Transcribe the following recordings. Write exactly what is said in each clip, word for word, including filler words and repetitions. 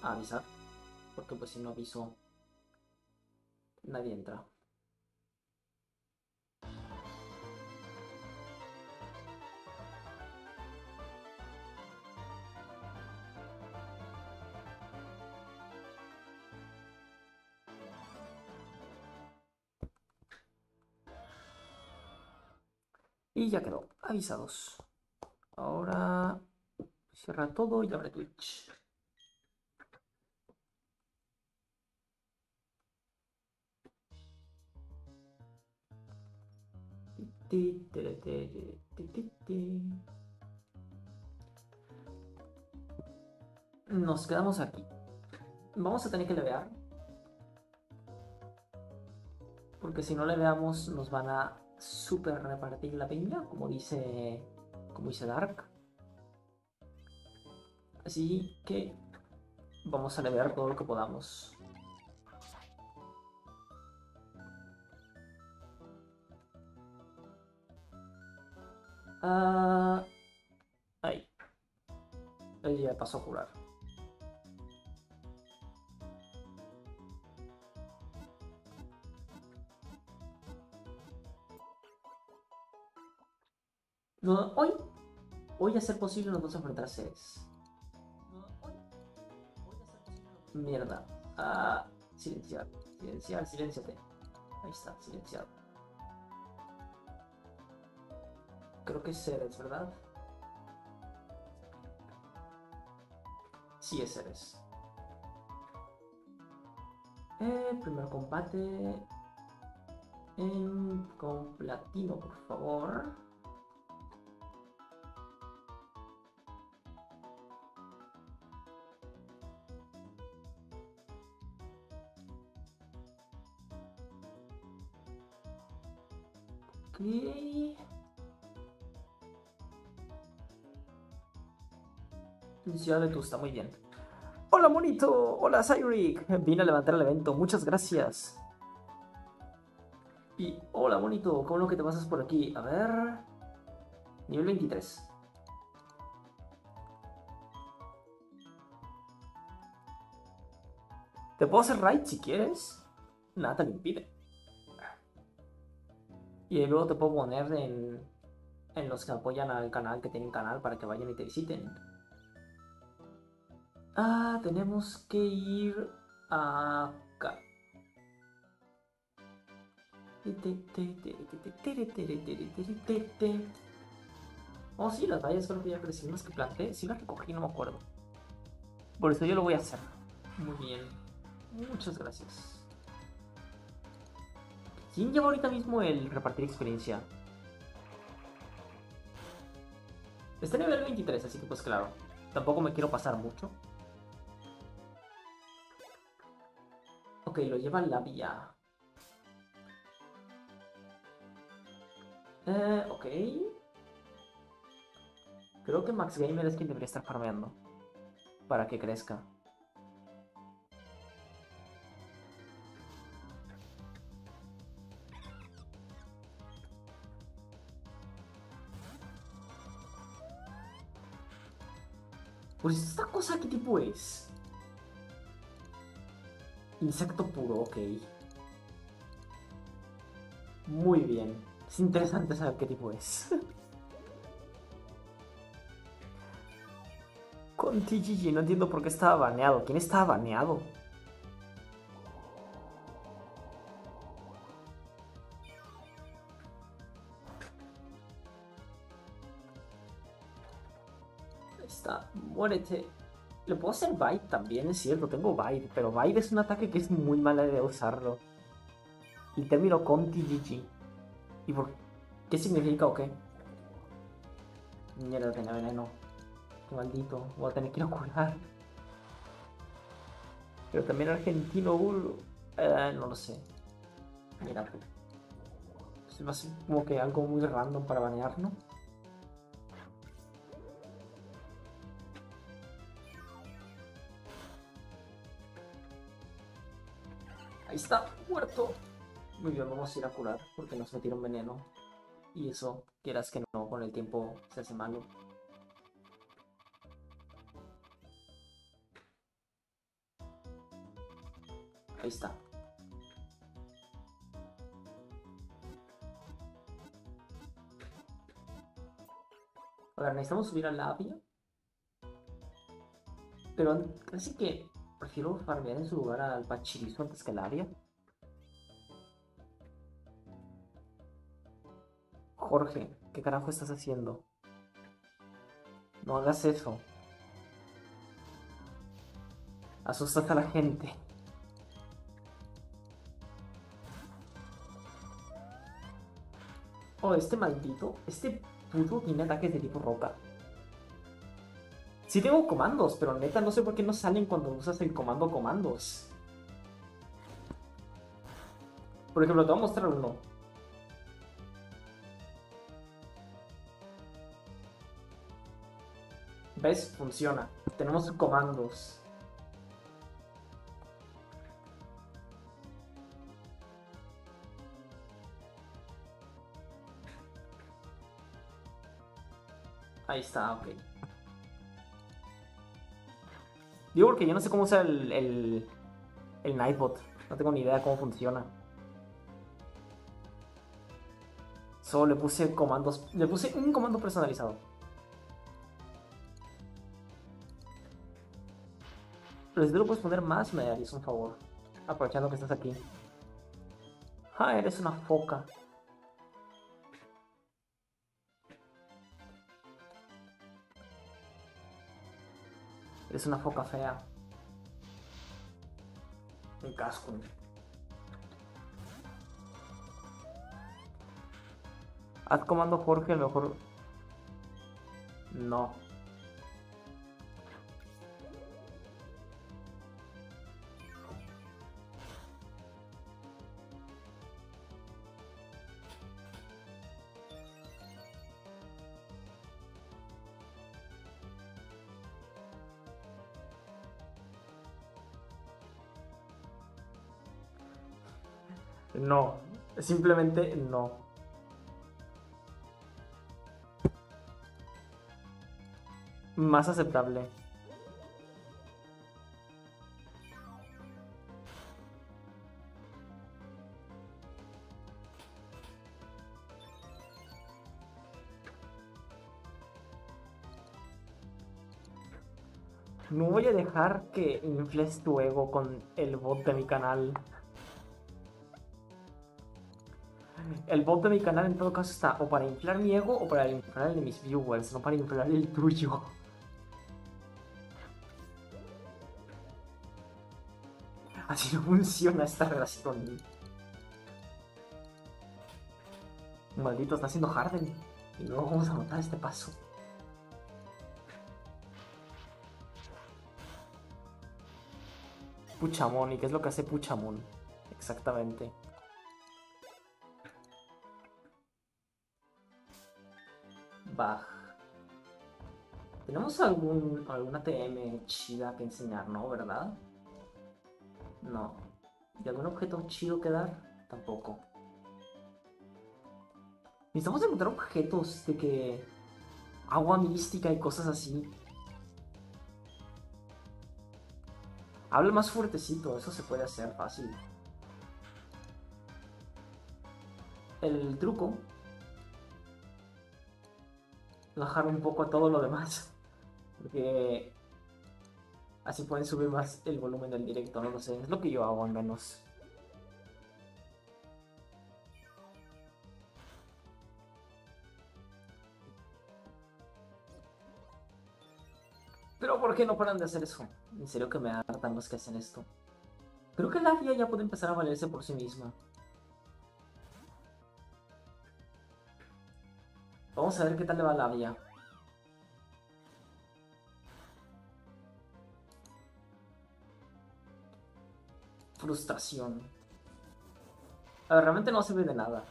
a avisar, porque pues si no aviso, nadie entra. Y ya quedó, avisados. Ahora cierra todo y abre Twitch. Nos quedamos aquí. Vamos a tener que levear. Porque si no leveamos nos van a super repartir la piña, como dice, como dice Dark. Así que vamos a levear todo lo que podamos. Ah, ahí. Ahí ya pasó a jurar. No, hoy, hoy a ser posible nos vamos a enfrentar a seres. Mierda. Ah, silenciar. Silenciar, silenciate. Ahí está, silenciado. Creo que es Ceres, ¿verdad? Sí, es Ceres. Eh, primer combate. En, con platino, por favor. Ok. Ciudad de Tusta, muy bien. Hola, monito. Hola, Cyric. Vine a levantar el evento. Muchas gracias. Y hola, monito. ¿Cómo lo que te pasas por aquí? A ver. Nivel veintitrés. Te puedo hacer raid si quieres. Nada te lo impide. Y luego te puedo poner en, en los que apoyan al canal, que tienen canal, para que vayan y te visiten. Ah, tenemos que ir acá. Oh, sí, las vallas creo que ya crecí. Unas que planté, sí las recogí, no me acuerdo. Por eso yo lo voy a hacer. Muy bien. Muchas gracias. ¿Quién lleva ahorita mismo el repartir experiencia? Está en nivel veintitrés, así que pues claro. Tampoco me quiero pasar mucho. Ok, lo lleva la vía. Eh, ok. Creo que Max Gamer es quien debería estar farmeando. Para que crezca. Pues esta cosa, ¿qué tipo es? Insecto puro, ok. Muy bien. Es interesante saber qué tipo es. Con T G G, no entiendo por qué estaba baneado. ¿Quién estaba baneado? Ahí está, muérete. Le puedo hacer Bite también, es cierto, tengo Bite, pero Bite es un ataque que es muy mala idea usarlo. Y termino con T G G. ¿Y por qué significa o qué? Mierda, tenía veneno. Qué maldito, voy a tener que ir a curar. Pero también argentino, uh, eh, no lo sé. Mira, es más como que algo muy random para banear, ¿no? Ahí está, muerto. Muy bien, vamos a ir a curar porque nos metieron veneno. Y eso, quieras que no, con el tiempo se hace malo. Ahí está. A ver, necesitamos subir a Labia. Pero casi que prefiero farmear en su lugar al Pachirisu antes que a Labia. Jorge, ¿qué carajo estás haciendo? No hagas eso. Asustas a la gente. Oh, este maldito. Este puto tiene ataques de tipo roca. Sí tengo comandos, pero neta no sé por qué no salen cuando usas el comando comandos. Por ejemplo, te voy a mostrar uno. ¿Ves? Funciona. Tenemos comandos. Ahí está, ok. Digo porque yo no sé cómo usar el, el, el Nightbot. No tengo ni idea de cómo funciona. Solo le puse comandos. Le puse un comando personalizado. Pero si tú lo puedes poner más, me harías un favor. Aprovechando que estás aquí. Ah, eres una foca. Eres una foca fea. Un casco. Haz comando Jorge, a lo mejor. No. No. Simplemente no. Más aceptable. No voy a dejar que infles tu ego con el bot de mi canal. El bot de mi canal en todo caso está o para inflar mi ego o para inflar el de mis viewers, no para inflar el tuyo. Así no funciona esta relación. Maldito, está haciendo Harden. Y luego vamos a matar este paso. Puchamón, ¿y qué es lo que hace Puchamón? Exactamente. Baj. ¿Tenemos algún, alguna T M chida que enseñar, no? ¿Verdad? No. ¿Y algún objeto chido que dar? Tampoco. Necesitamos encontrar objetos de que... agua mística y cosas así. Habla más fuertecito, eso se puede hacer fácil. El truco... bajar un poco a todo lo demás. Porque... así pueden subir más el volumen del directo, no lo sé. Es lo que yo hago al menos. Pero ¿por qué no paran de hacer eso? En serio que me hartan los que hacen esto. Creo que la guía ya puede empezar a valerse por sí misma. Vamos a ver qué tal le va a la vía. Frustración. A ver, realmente no sirve de nada.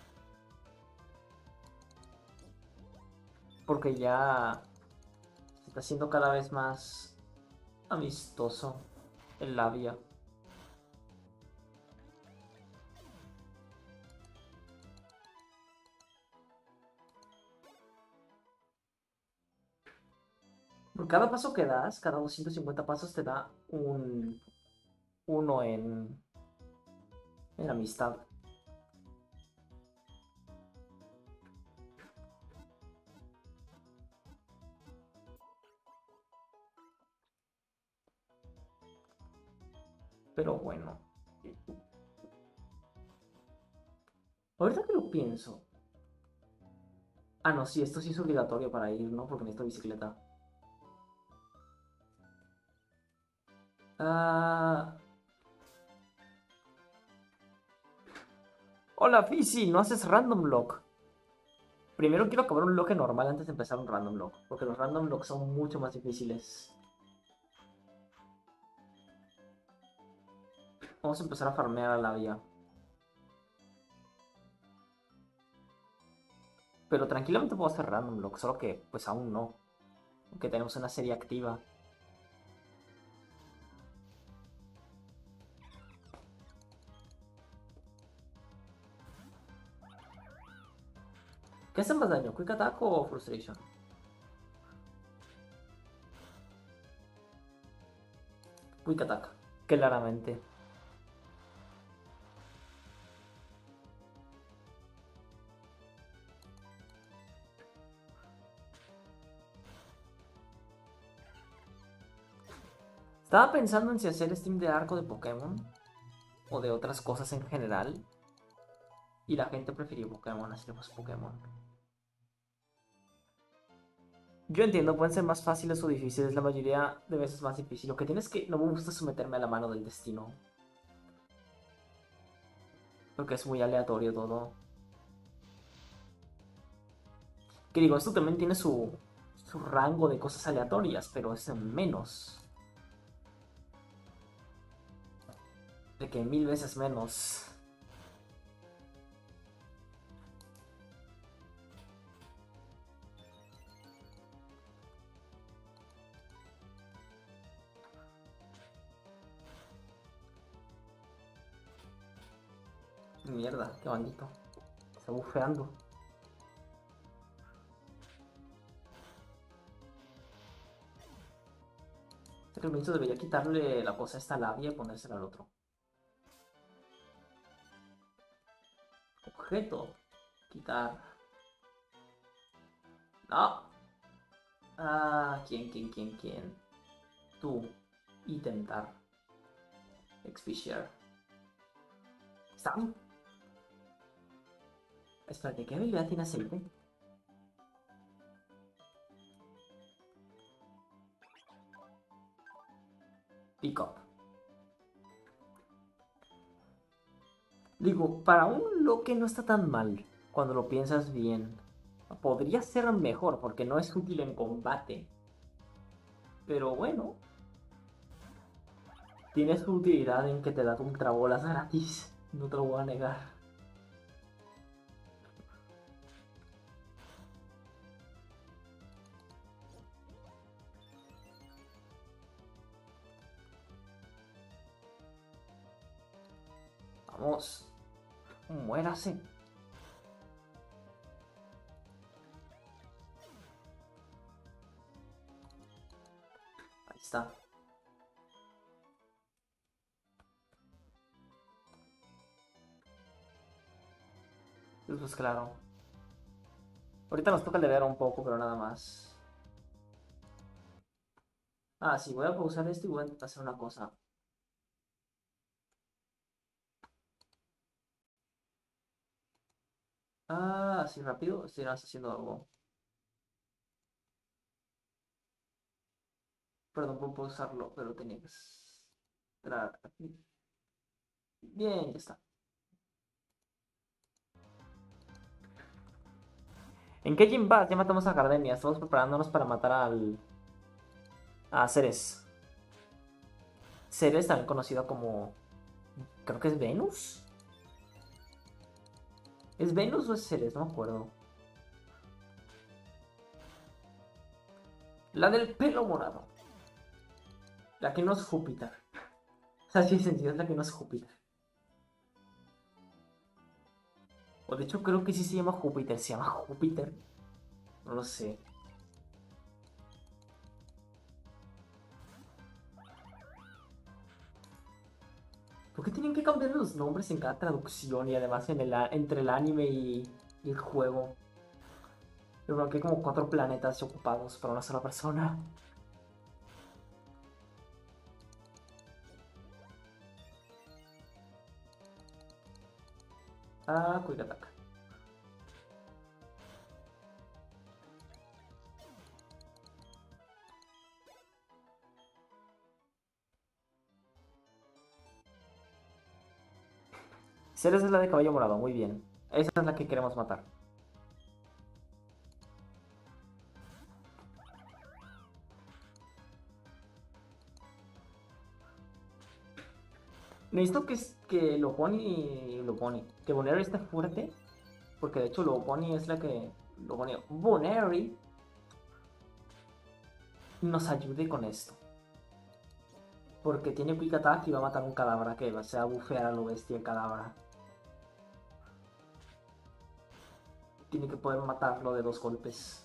Porque ya se está haciendo cada vez más amistoso el labia. Por cada paso que das, cada doscientos cincuenta pasos te da un uno en en amistad. Pero bueno. Ahorita que lo pienso. Ah, no, sí, esto sí es obligatorio para ir, ¿no? Porque necesito bicicleta. Ah... Hola, Fizzy, ¿no haces random lock? Primero quiero acabar un lock normal antes de empezar un random lock. Porque los random locks son mucho más difíciles. Vamos a empezar a farmear a la vía. Pero tranquilamente puedo hacer random lock, solo que pues aún no. Porque tenemos una serie activa. ¿Qué hace más daño? ¿Quick Attack o Frustration? Quick Attack. Claramente. Estaba pensando en si hacer stream de arco de Pokémon. O de otras cosas en general. Y la gente prefirió Pokémon, así que pues Pokémon. Yo entiendo, pueden ser más fáciles o difíciles, la mayoría de veces más difícil. Lo que tienes es que no me gusta someterme a la mano del destino. Porque es muy aleatorio todo. Que digo, esto también tiene su, su rango de cosas aleatorias, pero es menos. De que mil veces menos. Mierda, qué bandito. Está bufeando. Este Creo debería quitarle la cosa a esta labia y ponérsela al otro. Objeto. Quitar. No. Ah, ¿quién, quién, quién, quién? Tú. Intentar. Expiciar. ¿Sam? Espérate, ¿qué habilidad tiene aceite? Pick up. Digo, para un Loque no está tan mal, cuando lo piensas bien. Podría ser mejor, porque no es útil en combate. Pero bueno, tiene su utilidad en que te da ultrabolas gratis. No te lo voy a negar. Vamos. Muérase. Ahí está. Pues claro. Ahorita nos toca leer un poco, pero nada más. Ah, sí, voy a pausar esto y voy a hacer una cosa. Ah, así rápido. Estoy nada más haciendo algo. Perdón por pausarlo, pero tenía que entrar aquí. Bien, ya está. ¿En qué gym vas? Ya matamos a Gardenia. Estamos preparándonos para matar al... a Ceres. Ceres, también conocido como... Creo que es Venus. ¿Es Venus o es Ceres? No me acuerdo. La del pelo morado. La que no es Júpiter. O sea, sí, sentido, es la que no es Júpiter. O de hecho creo que sí se llama Júpiter. ¿Se llama Júpiter? No lo sé. ¿Por qué tienen que cambiar los nombres en cada traducción y además en el, a- entre el anime y, y el juego? Yo creo que hay como cuatro planetas ocupados por una sola persona. Ah, Quick Attack. Ceres es la de caballo morado, muy bien. Esa es la que queremos matar. Necesito que, que lo pone. Lo pone. Que Boneri esté fuerte. Porque de hecho lo pone es la que. Lo pone. Boneri nos ayude con esto. Porque tiene Quick Attack y va a matar un cadáver que va a bufear a lo bestia el cadáver. Tiene que poder matarlo de dos golpes.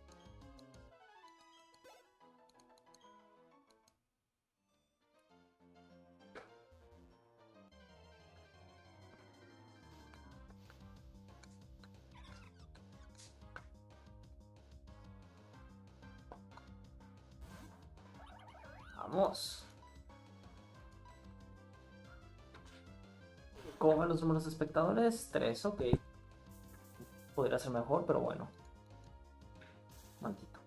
Vamos. ¿Cómo van los números de espectadores? Tres, ok. Podría ser mejor, pero bueno. Maldito.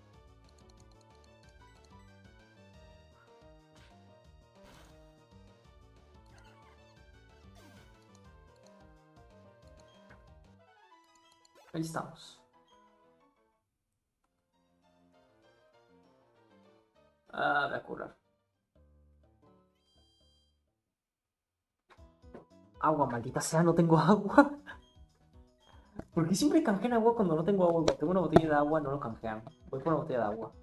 Ahí estamos. Ah, voy a curar. Agua, maldita sea, no tengo agua. ¿Por qué siempre canjean agua cuando no tengo agua? Cuando tengo una botella de agua, no lo canjean. Voy por una botella de agua.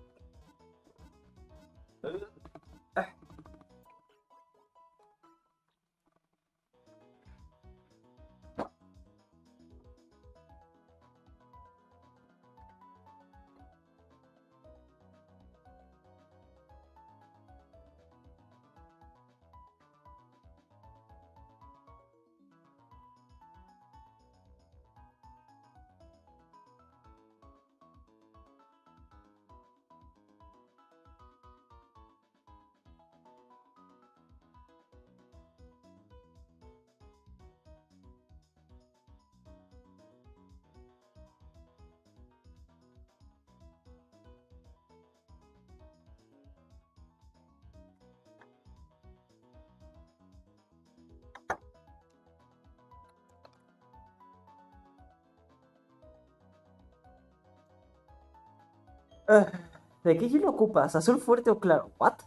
Ah, ¿de qué hielo ocupas? ¿Azul fuerte o claro? ¿What?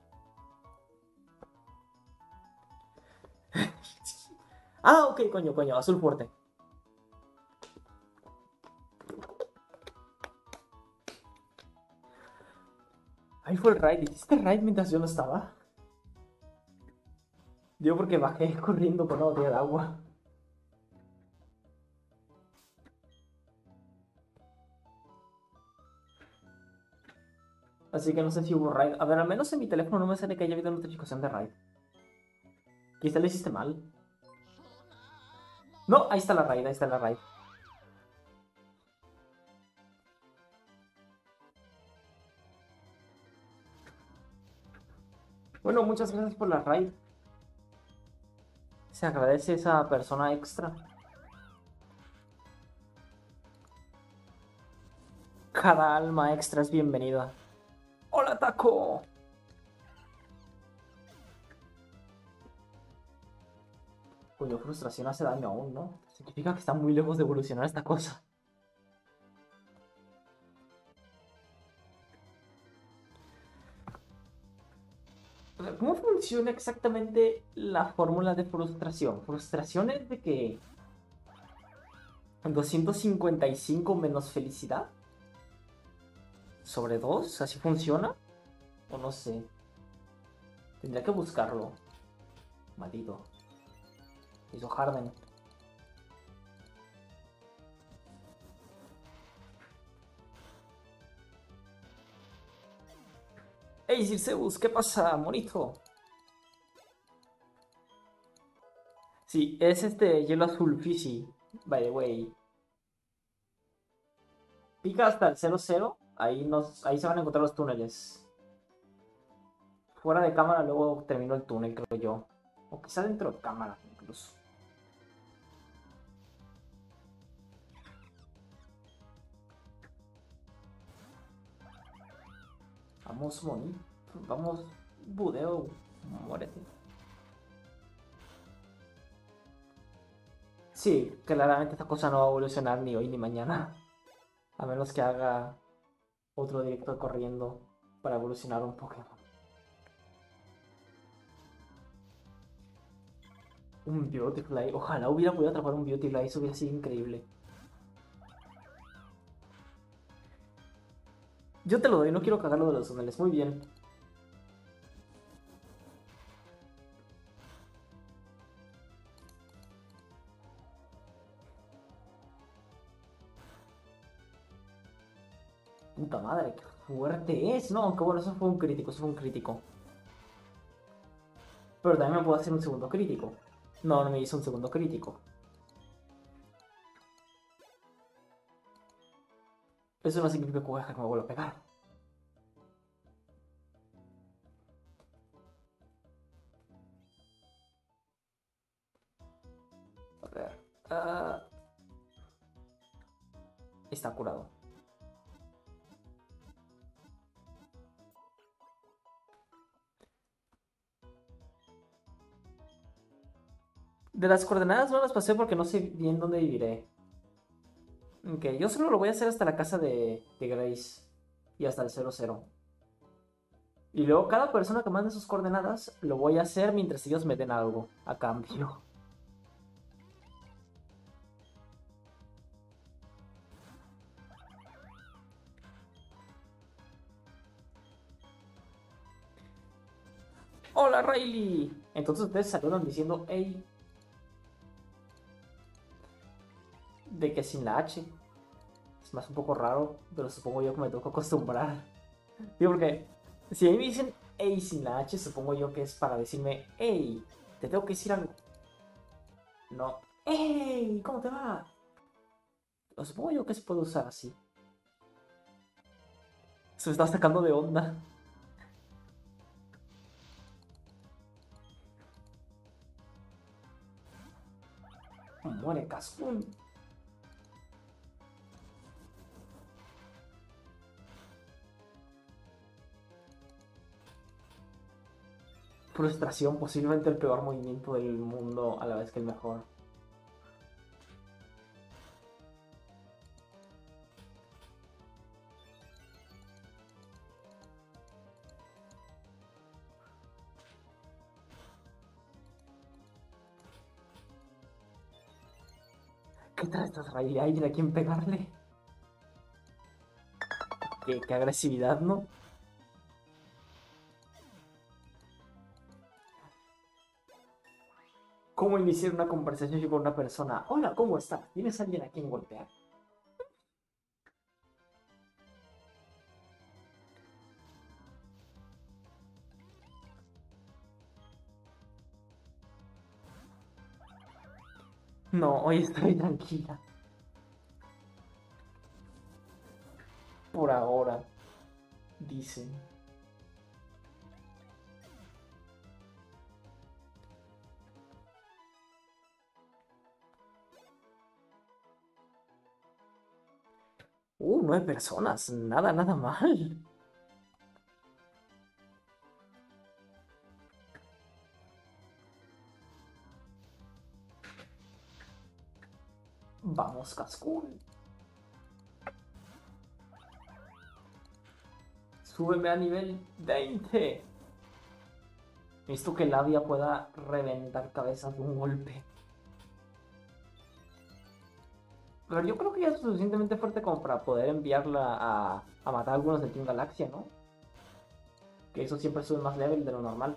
Ah, ok, coño, coño, azul fuerte. Ahí fue el raid. ¿Hiciste raid mientras yo no estaba? Yo porque bajé corriendo con una botella de agua. Así que no sé si hubo raid. A ver, al menos en mi teléfono no me sale que haya habido notificación de raid. Quizá lo hiciste mal. No, ahí está la raid, ahí está la raid. Bueno, muchas gracias por la raid. Se agradece esa persona extra. Cada alma extra es bienvenida. ¡Hola, Taco! Cuyo frustración hace daño aún, ¿no? Significa que está muy lejos de evolucionar esta cosa. ¿Cómo funciona exactamente la fórmula de frustración? Frustración es de que doscientos cincuenta y cinco menos felicidad sobre dos, ¿así funciona? O no sé. Tendría que buscarlo. Maldito. Hizo Harden. ¡Ey, Circeus! ¿Qué pasa, monito? Sí, es este hielo azul Fizzy, by the way. Pica hasta el cero cero, ahí, nos, ahí se van a encontrar los túneles. Fuera de cámara luego termino el túnel, creo yo. O quizá dentro de cámara, incluso. Vamos, Moni. Vamos, Budeo. Muérete. Sí, claramente esta cosa no va a evolucionar ni hoy ni mañana. A menos que haga otro directo corriendo para evolucionar un Pokémon. Un Beautifly. Ojalá hubiera podido atrapar un Beautifly, eso hubiera sido increíble. Yo te lo doy, no quiero cagarlo de los túneles. Muy bien. Puta madre, qué fuerte es. No, aunque bueno, eso fue un crítico, eso fue un crítico. Pero también me puedo hacer un segundo crítico. No, no me hizo un segundo crítico. Eso no significa que voy a dejar que me vuelva a pegar. A ver. Uh, está curado. De las coordenadas no las pasé porque no sé bien dónde viviré. Ok, yo solo lo voy a hacer hasta la casa de, de Grace. Y hasta el cero cero. Y luego cada persona que mande sus coordenadas lo voy a hacer mientras ellos me den algo a cambio. ¡Hola, Riley! Entonces ustedes saludan diciendo, hey, de que sin la H. Es más un poco raro, pero supongo yo que me tengo que acostumbrar. Digo, porque si a mí me dicen hey sin la H, supongo yo que es para decirme, hey, te tengo que decir algo. No, hey, ¿cómo te va? Lo supongo yo que se puede usar así. Se me está sacando de onda. Muere Cascún. Frustración, posiblemente el peor movimiento del mundo a la vez que el mejor. ¿Qué tal estas Riley? ¿Hay a quien pegarle? ¿Qué, qué agresividad, ¿no? ¿Cómo iniciar una conversación con una persona? Hola, ¿cómo estás? ¿Tienes alguien a quien golpear? No, hoy estoy tranquila. Por ahora, dicen. Uh, nueve personas. Nada, nada mal. Vamos, Cascún. Súbeme a nivel veinte. Necesito que Labia pueda reventar cabezas de un golpe. Pero yo creo que ya es suficientemente fuerte como para poder enviarla a, a matar a algunos del Team Galaxia, ¿no? Que eso siempre sube más level de lo normal.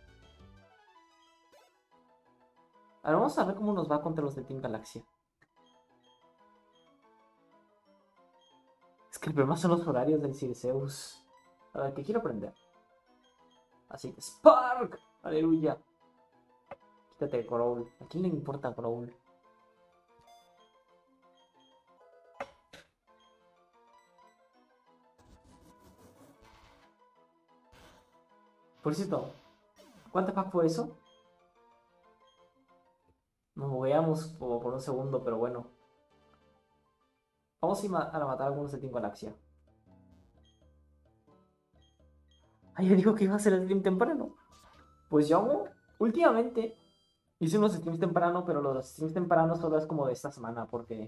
Ahora vamos a ver cómo nos va contra los del Team Galaxia. Es que el problema son los horarios del Circeus. A ver, ¿qué quiero aprender? Así que Spark. Aleluya. Quítate Growl. ¿A quién le importa Growl? Por cierto, ¿cuánto pack fue eso? Nos veamos por, por un segundo, pero bueno. Vamos a ir a matar a algunos de Team Galaxia. Ay, yo digo que iba a ser el stream temprano. Pues yo, últimamente, hice unos streams temprano, pero los streams tempranos solo es como de esta semana, porque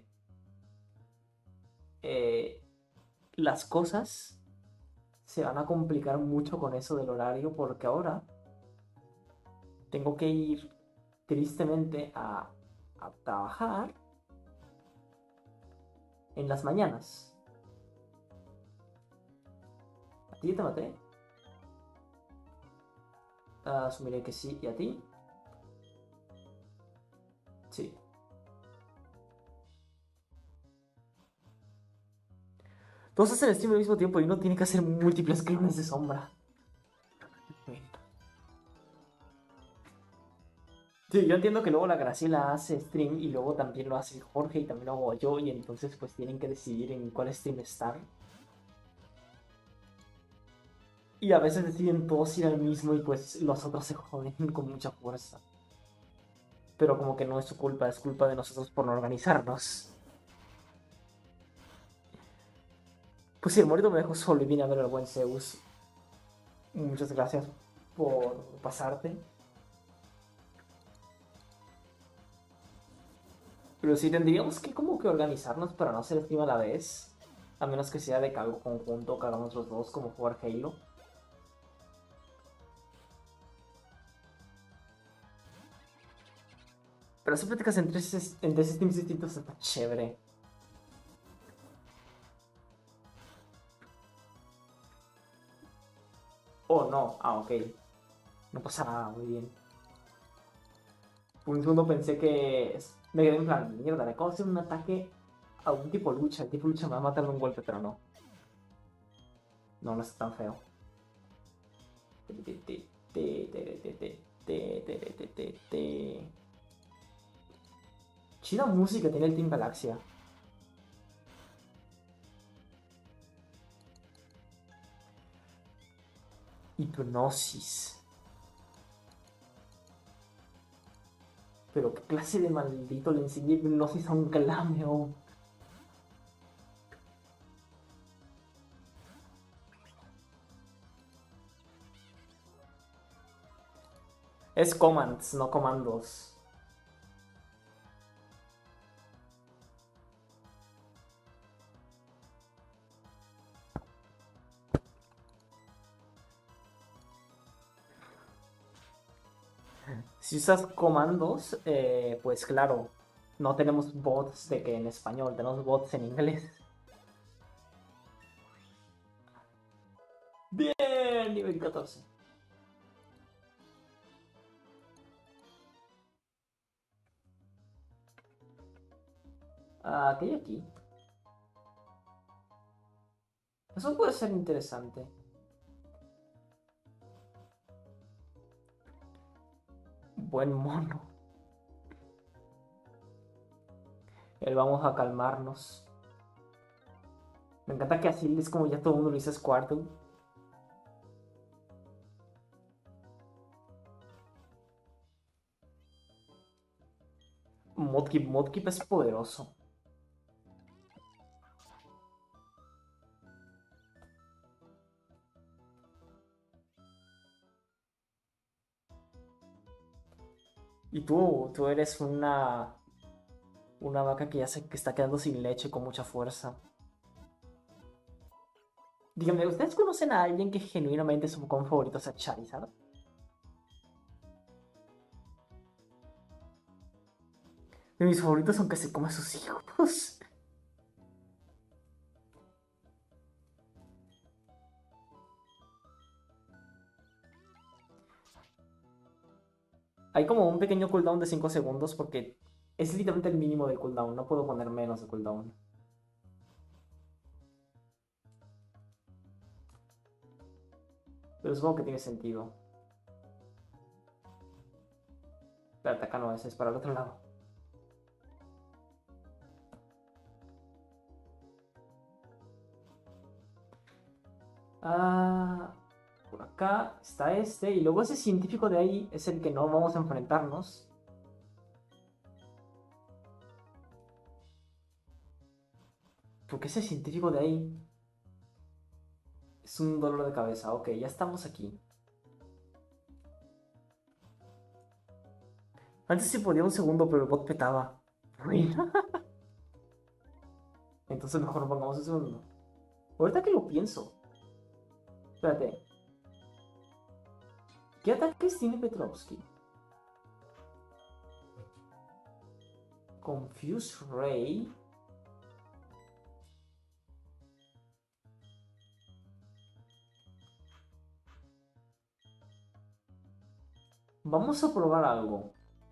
eh, las cosas se van a complicar mucho con eso del horario, porque ahora tengo que ir tristemente a, a trabajar en las mañanas. ¿A ti ya te maté? Asumiré que sí. ¿Y a ti? Sí. Todos hacen el stream al mismo tiempo y uno tiene que hacer múltiples crímenes de sombra. Sí, yo entiendo que luego la Graciela hace stream y luego también lo hace Jorge y también lo hago yo y entonces pues tienen que decidir en cuál stream estar. Y a veces deciden todos ir al mismo y pues los otros se joden con mucha fuerza. Pero como que no es su culpa, es culpa de nosotros por no organizarnos. Pues sí, el morito me dejó solo y vine a ver al buen Zeus. Muchas gracias por pasarte. Pero sí tendríamos que como que organizarnos para no hacer stream a la vez. A menos que sea de que algo conjunto, que hagamos los dos como jugar Halo. Pero hacer prácticas en tres, en tres streams distintos está chévere. Oh, no. Ah, ok. No pasa nada, muy bien. Por un segundo pensé que... Me quedé en plan, mierda, le acabo de hacer un ataque a un tipo lucha. El tipo lucha me va a matar de un golpe, pero no. No, no está tan feo. Chida música tiene el Team Galaxia. Hipnosis. Pero qué clase de maldito le enseñé hipnosis a un Clameo. Es commands, no comandos. Si usas comandos, eh, pues claro, no tenemos bots de que en español, tenemos bots en inglés. Bien, nivel catorce. Ah, ¿qué hay aquí? Eso puede ser interesante. Buen mono. El vamos a calmarnos. Me encanta que así es como ya todo el mundo lo dice Squirtle. Modkip, Modkip es poderoso. Y tú, tú eres una, una vaca que ya se que está quedando sin leche con mucha fuerza. Díganme, ¿ustedes conocen a alguien que genuinamente su Pokémon favorito sea Charizard? De mis favoritos son que se come a sus hijos. Hay como un pequeño cooldown de cinco segundos porque es literalmente el mínimo de cooldown. No puedo poner menos de cooldown. Pero supongo que tiene sentido. Espérate, acá no es, es para el otro lado. Ah, por acá está este. Y luego ese científico de ahí es el que no vamos a enfrentarnos. Porque ese científico de ahí es un dolor de cabeza. Ok, ya estamos aquí. Antes sí podía un segundo, pero el bot petaba. Entonces mejor no pongamos un segundo. Ahorita que lo pienso. Espérate. ¿Qué ataques tiene Petrovsky? Confuse Ray. Vamos a probar algo.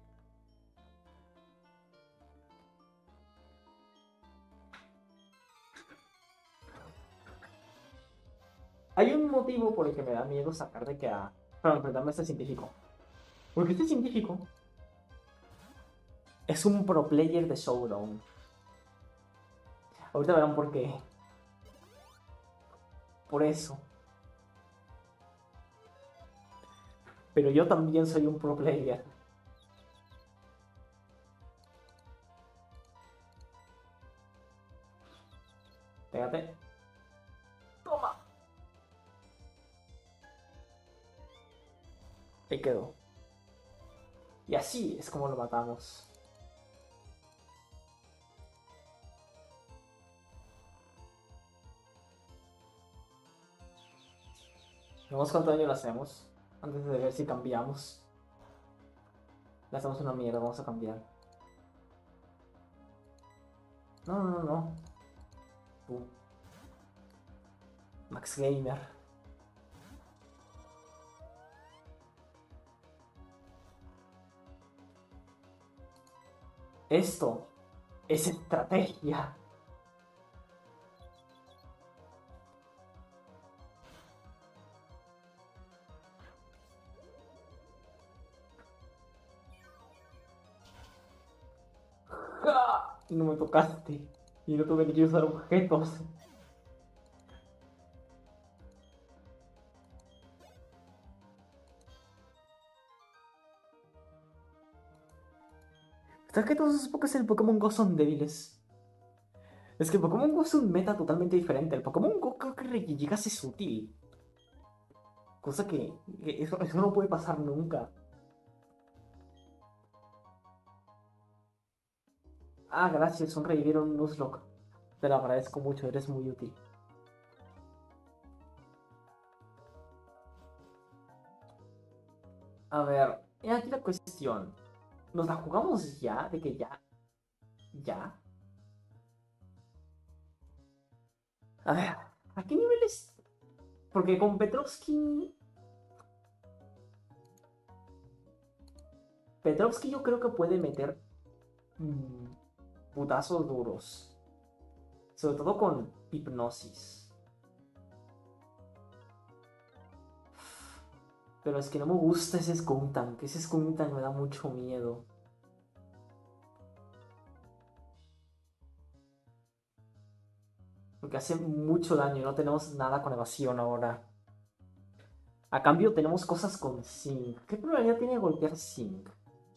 Hay un motivo por el que me da miedo sacar de que a... Para enfrentarme a este científico. Porque este científico es un pro player de Showdown. Ahorita verán por qué. Por eso. Pero yo también soy un pro player. Pégate. Toma. Ahí quedó. Y así es como lo matamos. Vemos cuánto daño le hacemos. Antes de ver si cambiamos. Le hacemos una mierda, vamos a cambiar. No, no, no, no. Uh. Max Gamer. Esto es estrategia. ¡Ja! No me tocaste. Y no tuve que usar objetos. ¿Sabes que todos esos Pokés del Pokémon Go son débiles? Es que el Pokémon Go es un meta totalmente diferente. El Pokémon Go creo que Regigigas es útil. Cosa que, que eso, eso no puede pasar nunca. Ah, gracias, son revivieron Nuzlocke. Te lo agradezco mucho, eres muy útil. A ver, he aquí la cuestión. ¿Nos la jugamos ya? ¿De que ya? ¿Ya? A ver, ¿a qué niveles? Porque con Petrovsky... Petrovsky yo creo que puede meter mmm, putazos duros. Sobre todo con hipnosis. Pero es que no me gusta ese Skuntank. Ese Skuntank me da mucho miedo. Porque hace mucho daño y no tenemos nada con evasión ahora. A cambio tenemos cosas con Zinc. ¿Qué probabilidad tiene de golpear Zinc?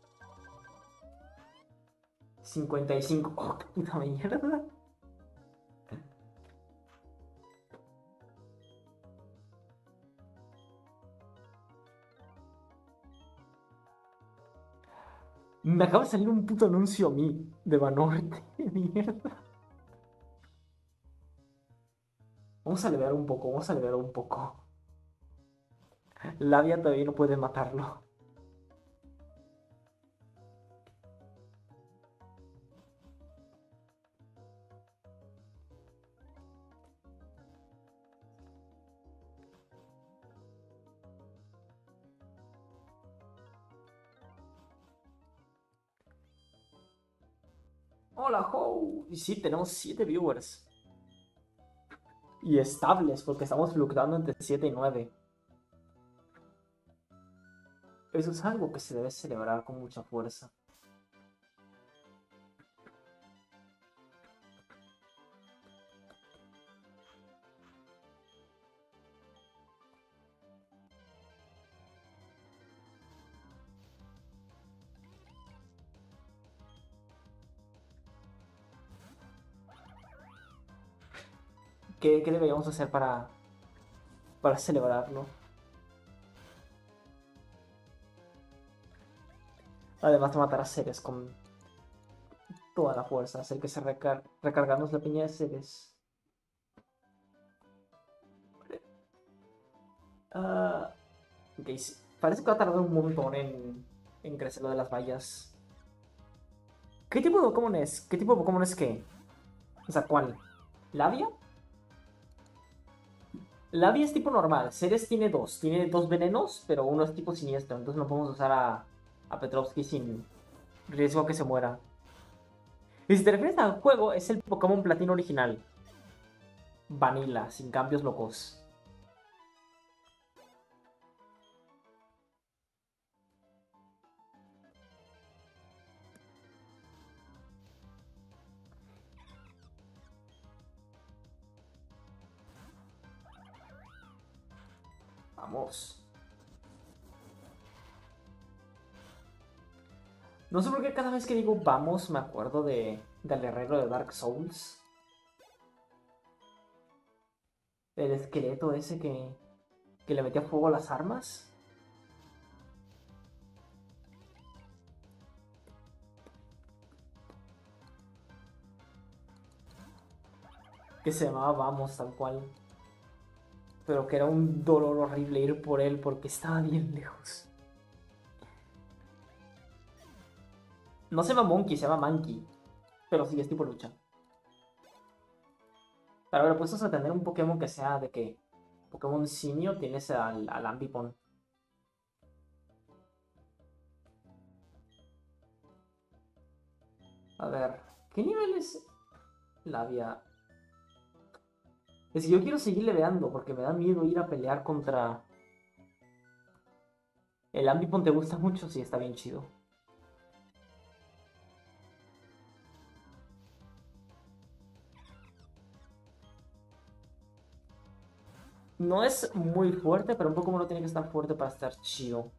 cincuenta y cinco. ¡Oh, qué puta mierda! Me acaba de salir un puto anuncio a mí de Banorte. Mierda. Vamos a levear un poco, vamos a levear un poco. Labia todavía no puede matarlo. Hola, Ho. Y sí, tenemos siete viewers. Y estables, porque estamos fluctuando entre siete y nueve. Eso es algo que se debe celebrar con mucha fuerza. ¿Qué, qué deberíamos hacer para, para celebrarlo? Además de matar a seres con toda la fuerza, hacer que se recar recargarnos la piña de seres. Uh, ok, sí. Parece que va a tardar un montón en, en crecer lo de las vallas. ¿Qué tipo de Pokémon es? ¿Qué tipo de Pokémon es qué? O sea, ¿cuál? ¿Labia? Labia es tipo normal. Ceres tiene dos. Tiene dos venenos, pero uno es tipo siniestro. Entonces no podemos usar a, a Petrovsky sin riesgo a que se muera. Y si te refieres al juego, es el Pokémon Platino original. Vanilla, sin cambios locos. Vamos. No sé por qué cada vez que digo vamos me acuerdo de, del herrero de Dark Souls. El esqueleto ese que, que le metía fuego a las armas. Que se llamaba Vamos, tal cual. Pero que era un dolor horrible ir por él porque estaba bien lejos. No se llama Monkey, se llama Monkey. Pero sí, es tipo lucha. Pero a ver, puestos a tener un Pokémon que sea de que Pokémon simio tienes al, al Ambipom. A ver, ¿qué nivel es Labia? Es que yo quiero seguir leveando porque me da miedo ir a pelear contra... ¿El Ambipom te gusta mucho? Sí, está bien chido. No es muy fuerte, pero un Pokémon no tiene que estar fuerte para estar chido.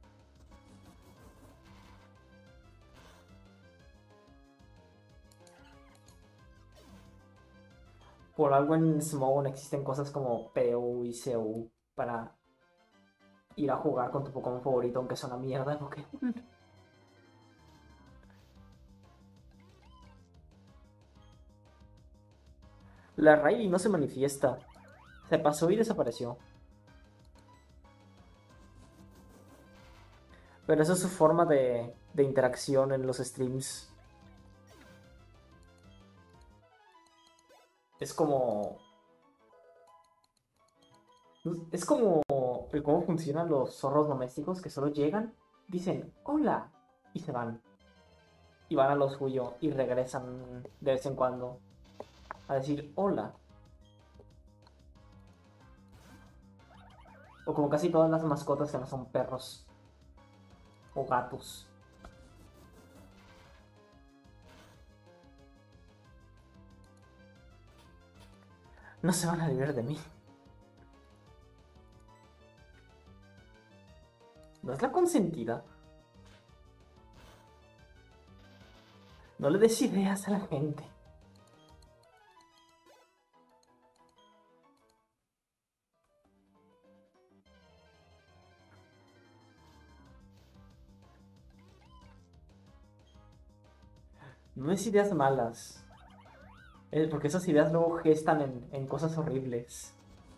Por algo en Smogon existen cosas como P U y C U para ir a jugar con tu Pokémon favorito, aunque sea una mierda de Pokémon. La Riley no se manifiesta. Se pasó y desapareció. Pero esa es su forma de, de interacción en los streams. Es como... Es como el cómo funcionan los zorros domésticos que solo llegan, dicen hola y se van. Y van a lo suyo y regresan de vez en cuando a decir hola. O como casi todas las mascotas que no son perros o gatos. No se van a librar de mí. No es la consentida. No le des ideas a la gente. No es ideas malas. Es porque esas ideas luego gestan en, en cosas horribles.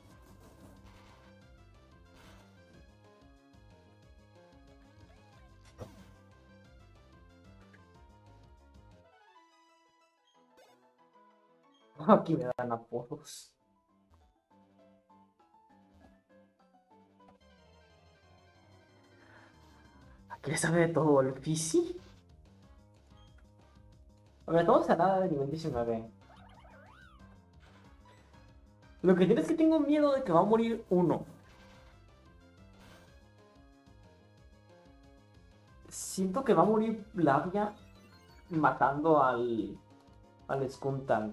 Aquí me dan apodos. Aquí le sabe de todo el Fisi. A ver, todo nada de nivel diecinueve. Lo que tiene es que tengo miedo de que va a morir uno. Siento que va a morir Labia matando al, al Skuntank.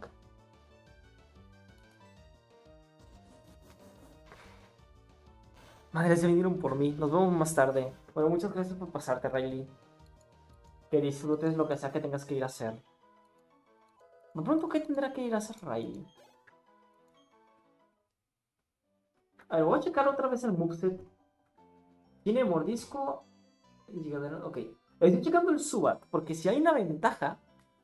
Madre, se vinieron por mí. Nos vemos más tarde. Bueno, muchas gracias por pasarte, Riley. Que disfrutes lo que sea que tengas que ir a hacer. De pronto, ¿qué tendrá que ir a hacer Riley? A ver, voy a checar otra vez el moveset. Tiene mordisco. Ok. Estoy checando el Subat, porque si hay una ventaja.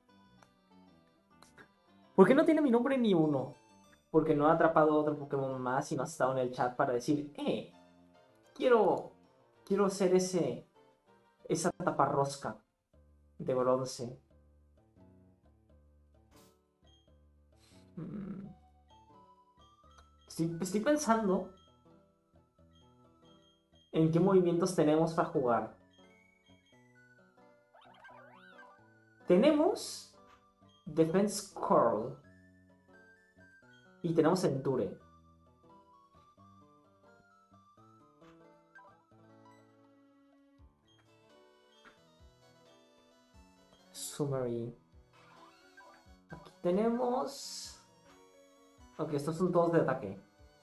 ¿Por qué no tiene mi nombre ni uno? Porque no ha atrapado otro Pokémon más y no ha estado en el chat para decir, eh, quiero. Quiero ser ese. Esa taparrosca de bronce. Hmm. Estoy, estoy pensando en qué movimientos tenemos para jugar. Tenemos Defense Curl y tenemos Endure. Summary. Aquí tenemos... Ok, estos son todos de ataque.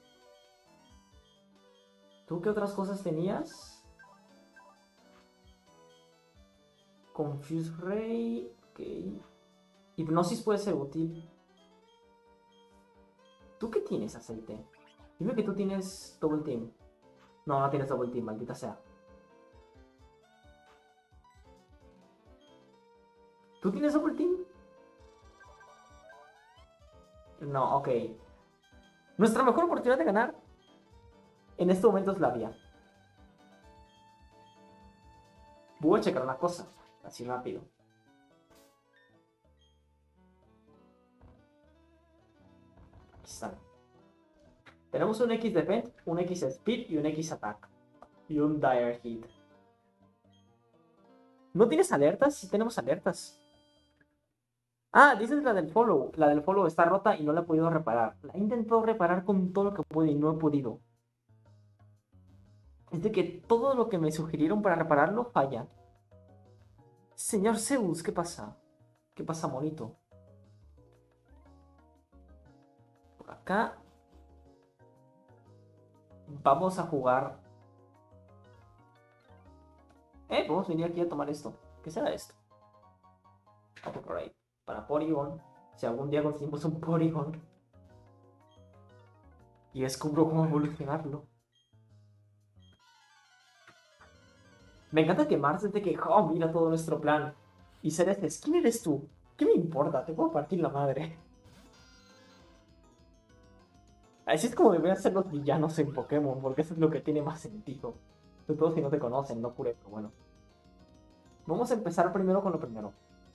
¿Tú qué otras cosas tenías? Confuse Ray. Ok. Hipnosis puede ser útil. ¿Tú qué tienes, Aceite? Dime que tú tienes Double Team. No, no tienes Double Team, maldita sea. ¿Tú tienes Double Team? No, ok. Nuestra mejor oportunidad de ganar en este momento es la vía. Voy a checar una cosa, así rápido. Aquí están. Tenemos un X Defense, un X Speed y un X Attack. Y un Dire Hit. ¿No tienes alertas? Sí tenemos alertas. Ah, dices la del follow. La del follow está rota y no la he podido reparar. La he intentado reparar con todo lo que puedo y no he podido. Es de que todo lo que me sugirieron para repararlo falla. Señor Zeus, ¿qué pasa? ¿Qué pasa, monito? Por acá. Vamos a jugar. Eh, podemos venir aquí a tomar esto. ¿Qué será esto? Upgrade. Para Porygon. Si algún día conseguimos un Porygon. Y descubro cómo evolucionarlo. Me encanta que Mars es de que, oh, mira todo nuestro plan. Y Celestes, ¿quién eres tú? ¿Qué me importa? Te puedo partir la madre. Así es como deberían ser los villanos en Pokémon, porque eso es lo que tiene más sentido. Sobre todo si no te conocen, no cure, pero bueno. Vamos a empezar primero con lo primero.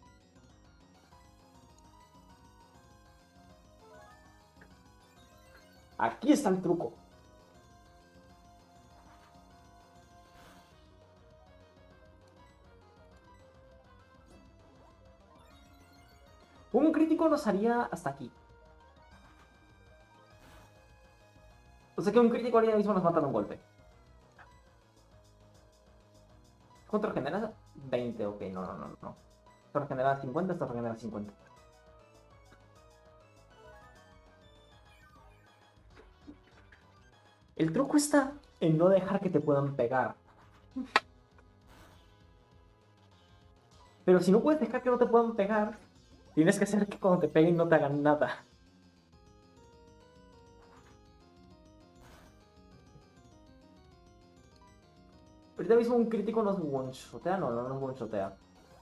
Aquí está el truco. Un crítico nos haría hasta aquí. O sea que un crítico ahora mismo nos mata de un golpe. ¿Cuánto regenera? veinte, ok, no, no, no, no. Esto regenera cincuenta, esto regenera cincuenta. El truco está en no dejar que te puedan pegar. Pero si no puedes dejar que no te puedan pegar, tienes que hacer que cuando te peguen no te hagan nada. Ahorita mismo un crítico nos one-shotea, no, no nos one-shotea.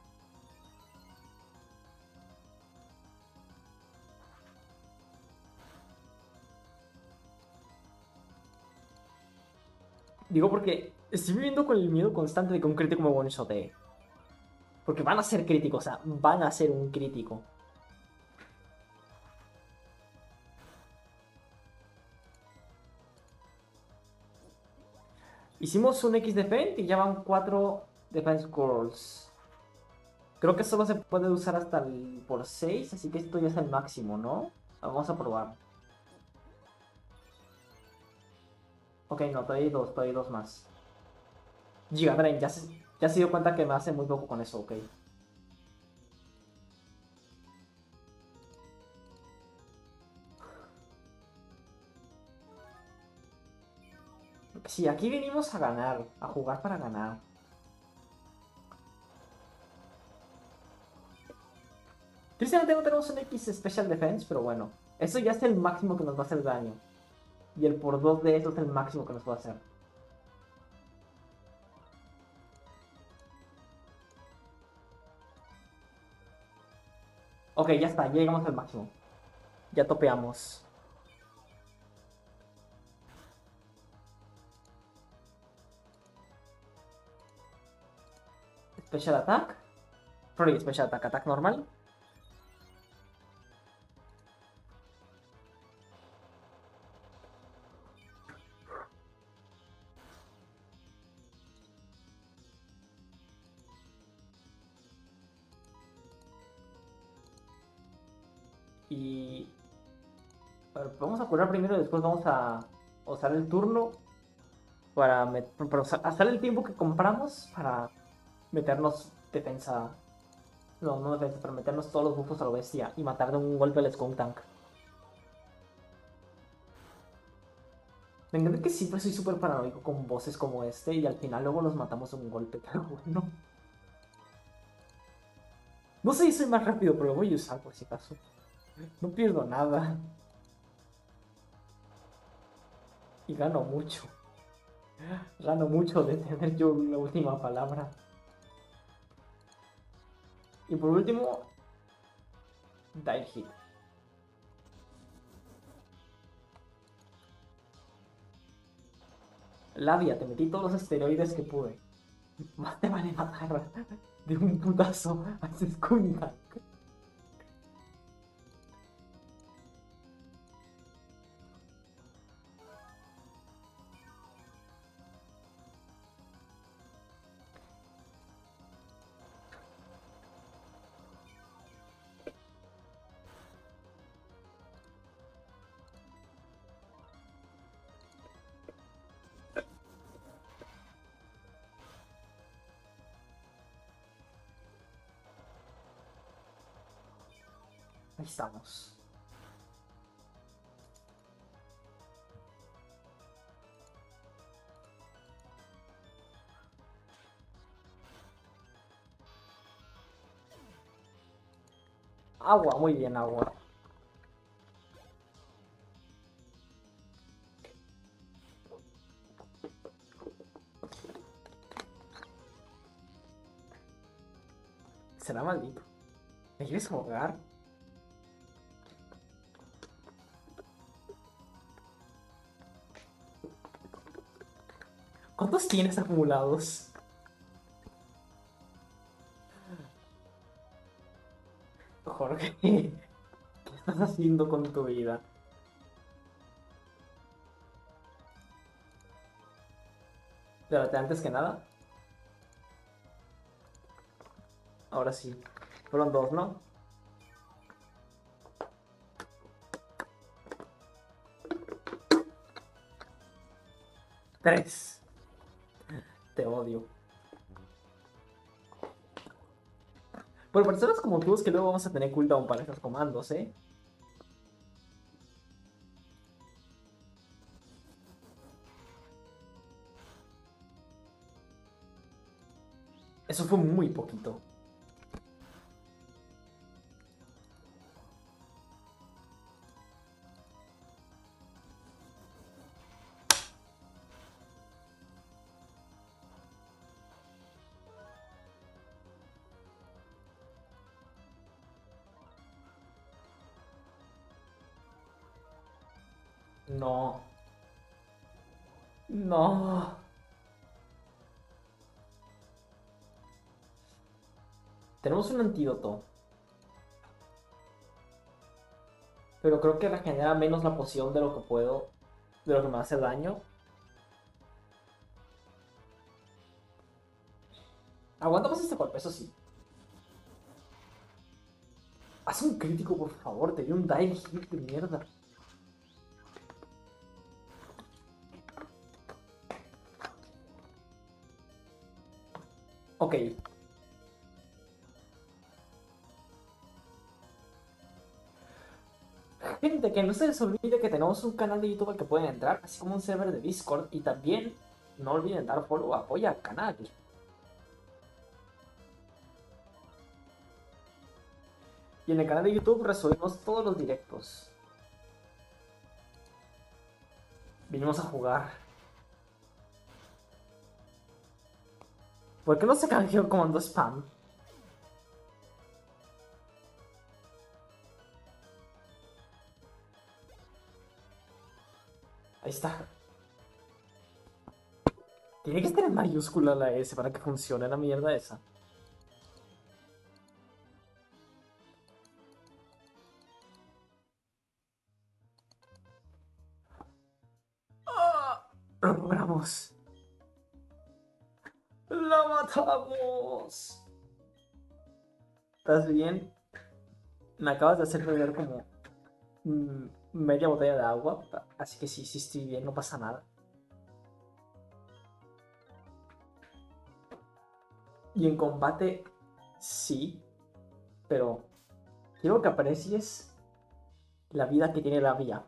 Digo porque estoy viviendo con el miedo constante de que un crítico me one-shotee. Porque van a ser críticos, o sea, van a ser un crítico. Hicimos un X Defense y ya van cuatro Defense Curls. Creo que solo se puede usar hasta el por seis, así que esto ya es el máximo, ¿no? Vamos a probar. Ok, no, todavía hay dos, todavía hay dos más. Giga Drain, ya se, Ya se dio cuenta que me hace muy poco con eso, ok. Sí, aquí venimos a ganar, a jugar para ganar. Tristemente no tenemos un X Special Defense, pero bueno. Eso ya es el máximo que nos va a hacer daño. Y el por dos de eso es el máximo que nos va a hacer. Ok, ya está, ya llegamos al máximo. Ya topeamos. Special Attack. Sorry, Special Attack, Attack normal. Y... a ver, vamos a curar primero y después vamos a usar el turno para, para usar, hacer el tiempo que compramos para meternos defensa. No, no defensa, para meternos todos los buffos a la bestia y matar de un golpe al Skuntank. Me encanta que siempre soy súper paranoico con bosses como este y al final luego los matamos de un golpe, pero bueno. No sé si soy más rápido, pero lo voy a usar por si acaso. No pierdo nada. Y gano mucho. Gano mucho de tener yo la última palabra. Y por último, Dire Hit. Labia, te metí todos los esteroides que pude. Más te vale matar de un putazo a ese Skuntank. Ahí estamos. Agua, muy bien, agua. Será maldito. ¿Me quieres ahogar? ¿Cuántos tienes acumulados? Jorge, ¿qué estás haciendo con tu vida? Espérate, antes que nada. Ahora sí. Fueron dos, ¿no? Tres. Te odio. Por personas como tú es que luego vamos a tener cooldown para esos comandos, ¿eh? Eso fue muy poquito. No. No. Tenemos un antídoto. Pero creo que regenera menos la poción de lo que puedo. De lo que me hace daño. Aguantamos este golpe, eso sí. Haz un crítico, por favor. Te di un Dire Hit de mierda. Ok. Gente, que no se les olvide que tenemos un canal de YouTube al que pueden entrar, así como un server de Discord. Y también no olviden dar follow, apoya al canal. Y en el canal de YouTube resumimos todos los directos. Vinimos a jugar. ¿Por qué no se canjeó comando spam? Ahí está. Tiene que estar en mayúscula la S para que funcione la mierda esa. ¡Ah! Lo logramos. ¡La matamos! ¿Estás bien? Me acabas de hacer beber como mm, media botella de agua. Así que sí, sí estoy bien, no pasa nada. Y en combate, sí. Pero quiero que aprecies la vida que tiene la vía.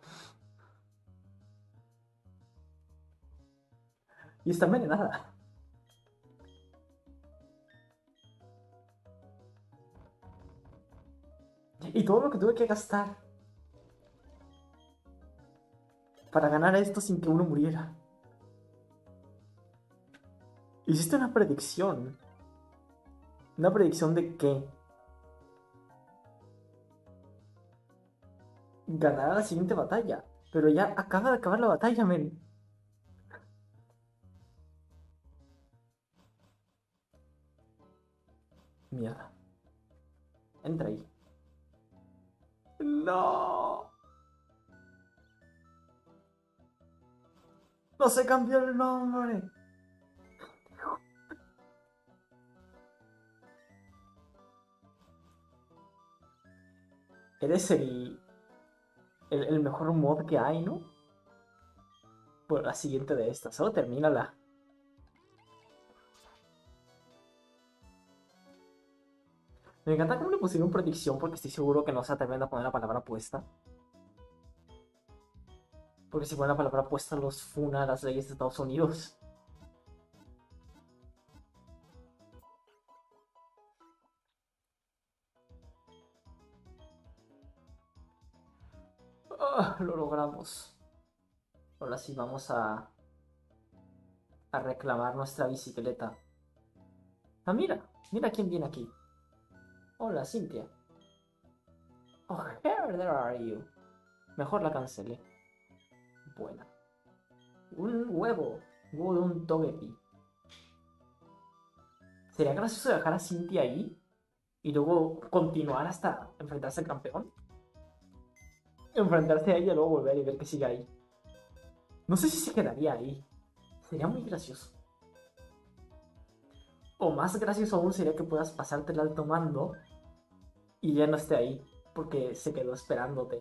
Y está envenenada. Y todo lo que tuve que gastar para ganar esto sin que uno muriera. Hiciste una predicción. ¿Una predicción de qué? Ganar la siguiente batalla. Pero ya acaba de acabar la batalla, men. Mierda. Entra ahí. No. No se cambió el nombre. Eres el, el, el mejor mod que hay, ¿no? Pues la siguiente de esta. Solo termínala. Me encanta cómo le pusieron predicción porque estoy seguro que no se atreven a poner la palabra puesta. Porque si ponen la palabra puesta los funa las leyes de Estados Unidos. Ah, lo logramos. Ahora sí vamos a, a reclamar nuestra bicicleta. Ah, mira. Mira quién viene aquí. Hola, Cynthia. Oh, here there are you. Mejor la cancelé. Buena. Un huevo. Huevo de un Togepi. ¿Sería gracioso dejar a Cynthia ahí? Y luego continuar hasta enfrentarse al campeón. Enfrentarse a ella y luego volver y ver que sigue ahí. No sé si se quedaría ahí. Sería muy gracioso. O más gracioso aún sería que puedas pasarte el alto mando y ya no esté ahí. Porque se quedó esperándote.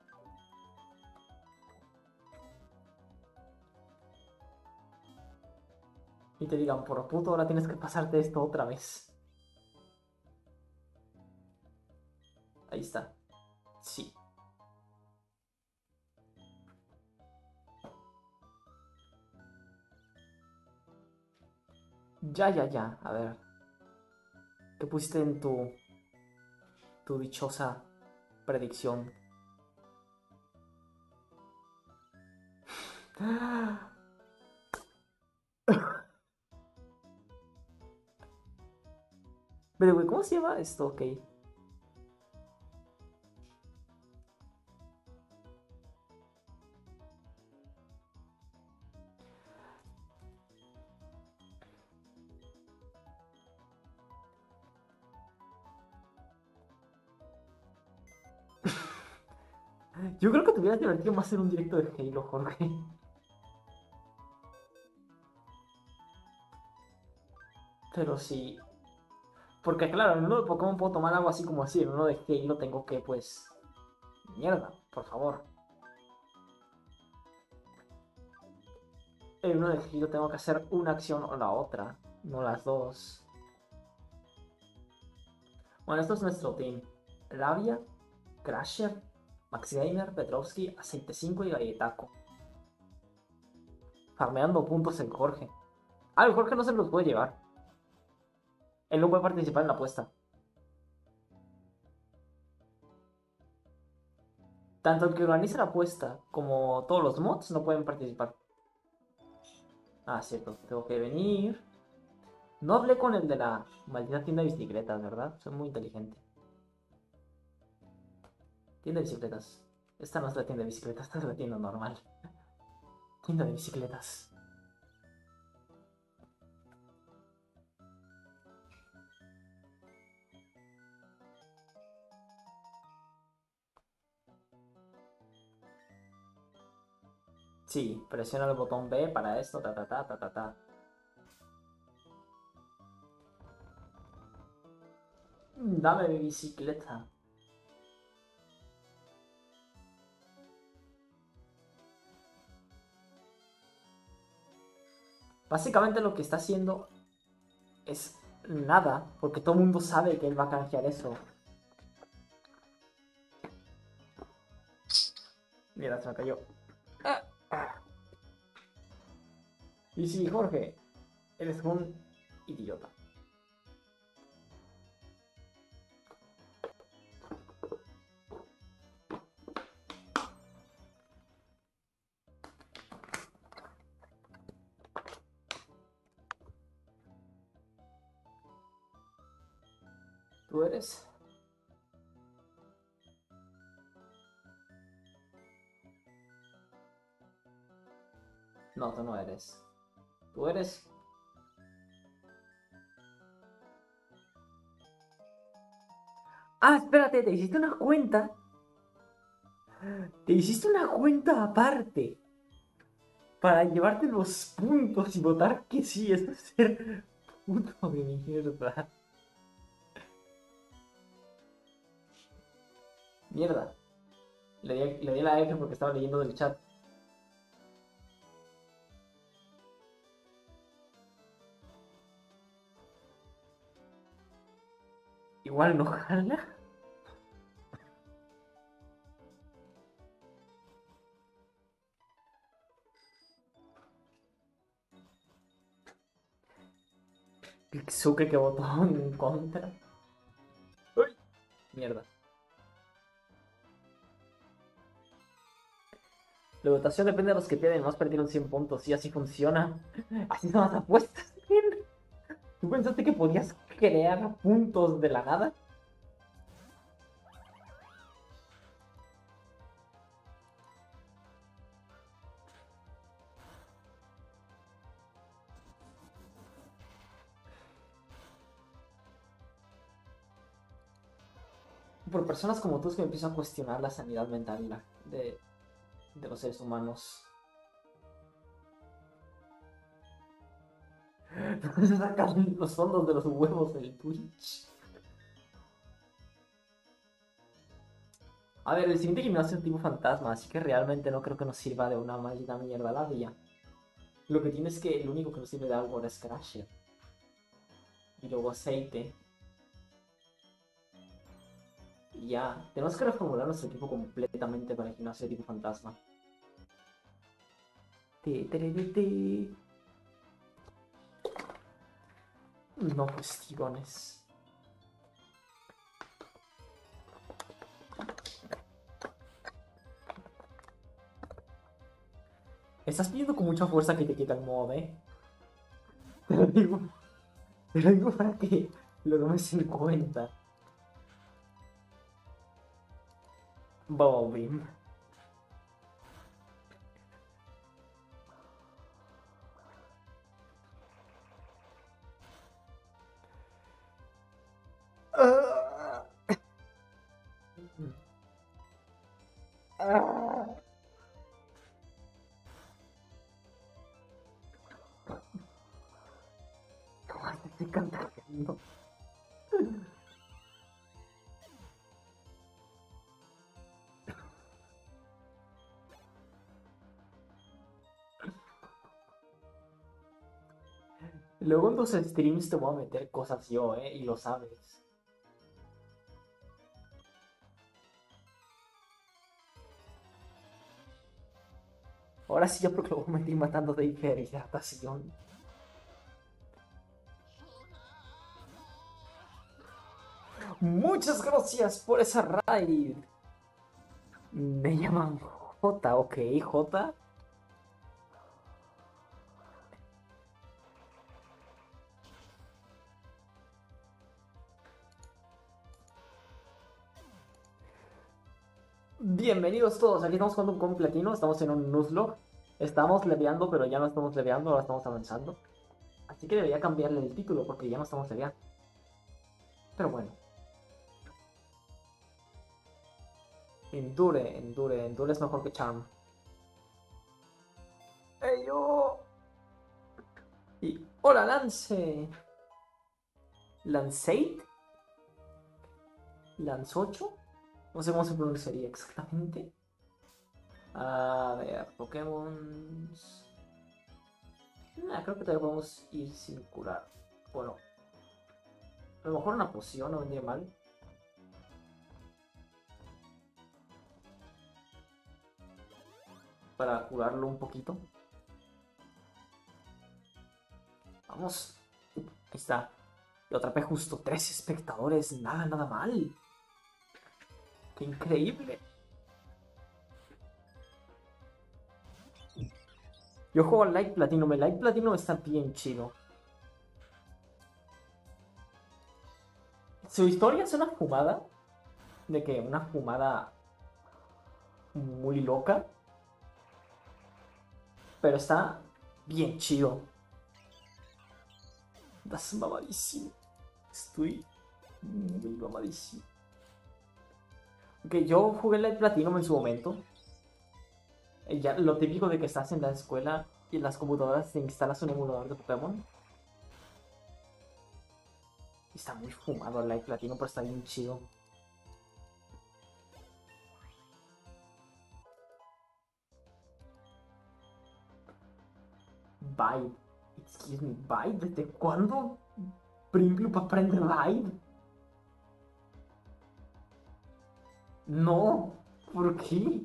Y te digan, por puto, ahora tienes que pasarte esto otra vez. Ahí está. Sí. Ya, ya, ya. A ver. ¿Qué pusiste en tu, tu dichosa predicción? Pero, güey, ¿cómo se llama esto? Ok. Yo creo que te hubieras divertido más en un directo de Halo, Jorge. Pero sí. Porque claro, en uno de Pokémon puedo tomar algo así como así. En uno de Halo tengo que, pues... Mierda, por favor. En uno de Halo tengo que hacer una acción o la otra. No las dos. Bueno, esto es nuestro team. Labia, Crasher, Max Gamer, Petrovsky, Aceite cinco y Galletaco. Farmeando puntos el Jorge. Ah, el Jorge no se los puede llevar. Él no puede participar en la apuesta. Tanto el que organiza la apuesta como todos los mods no pueden participar. Ah, cierto. Tengo que venir. No hablé con el de la maldita tienda de bicicletas, ¿verdad? Soy muy inteligente. Tienda de bicicletas. Esta no es la tienda de bicicletas, esta es la tienda normal. Tienda de bicicletas. Sí, presiona el botón B para esto, ta ta ta ta ta ta. Dame mi bicicleta. Básicamente lo que está haciendo es nada, porque todo el mundo sabe que él va a canjear eso. Mira, se me cayó. Ah, ah. Y sí, Jorge, eres un idiota. ¿Tú eres? No, tú no eres. ¿Tú eres? Ah, espérate, te hiciste una cuenta. Te hiciste una cuenta aparte. Para llevarte los puntos y votar que sí. Eso es ser puto de mierda. Mierda. Le di, le di la F porque estaba leyendo del chat. Igual no jala. Pixuke que votó en contra. Uy, mierda. La votación depende de los que tienen más perdieron cien puntos. Y así funciona. Así son las apuestas. ¿Tú pensaste que podías crear puntos de la nada? Por personas como tú es que me empiezo a cuestionar la sanidad mental de, de los seres humanos. Se sacan los fondos de los huevos del Twitch. A ver, el siguiente gimnasio es tipo fantasma, así que realmente no creo que nos sirva de una maldita mierda la día. Lo que tiene es que el único que nos sirve de algo es Crasher. Y luego aceite. Y ya, tenemos que reformular nuestro equipo completamente para el gimnasio tipo fantasma. Te, te, te, te. No cuestiones. Estás pidiendo con mucha fuerza que te quita el modo, ¿eh? Te lo digo, te lo digo para que lo tomes en cuenta. Bubble Beam. Ah. Ah. ¿Cómo te estoy cantando? Luego en tus streams te voy a meter cosas yo, ¿eh? Y lo sabes. Ahora sí yo creo que lo voy a meter matando de hiperhidratación. Muchas gracias por esa raid. Me llaman J, ok, J. Bienvenidos todos, aquí estamos jugando con platino, estamos en un Nuzlocke. Estamos leveando, pero ya no estamos leveando, ahora estamos avanzando. Así que debería cambiarle el título porque ya no estamos leveando. Pero bueno. Endure, Endure, Endure es mejor que Charm. ¡Ey, yo! Y hola, Lance. ¿Lanceit? ¿Lanzocho? No sé cómo se pronunciaría exactamente. A ver, Pokémon. Nah, creo que todavía podemos ir sin curar. Bueno, a lo mejor una poción no vendría mal. Para curarlo un poquito. Vamos. Ahí está. Lo atrapé justo. Tres espectadores. Nada, nada mal. Qué increíble. Yo juego al Light Platinum. El Light Platinum está bien chido. Su historia es una fumada. De que una fumada muy loca. Pero está bien chido. Estás mamadísimo. Estoy muy mamadísimo. Ok, yo jugué Light Platinum en su momento. Eh, Ya, lo típico de que estás en la escuela y en las computadoras te instalas un emulador de Pokémon. Y está muy fumado el Light Platinum, pero está bien chido. Vibe. Excuse me, Vibe. ¿Desde cuándo Primplup aprende Vibe? No. ¿Por qué?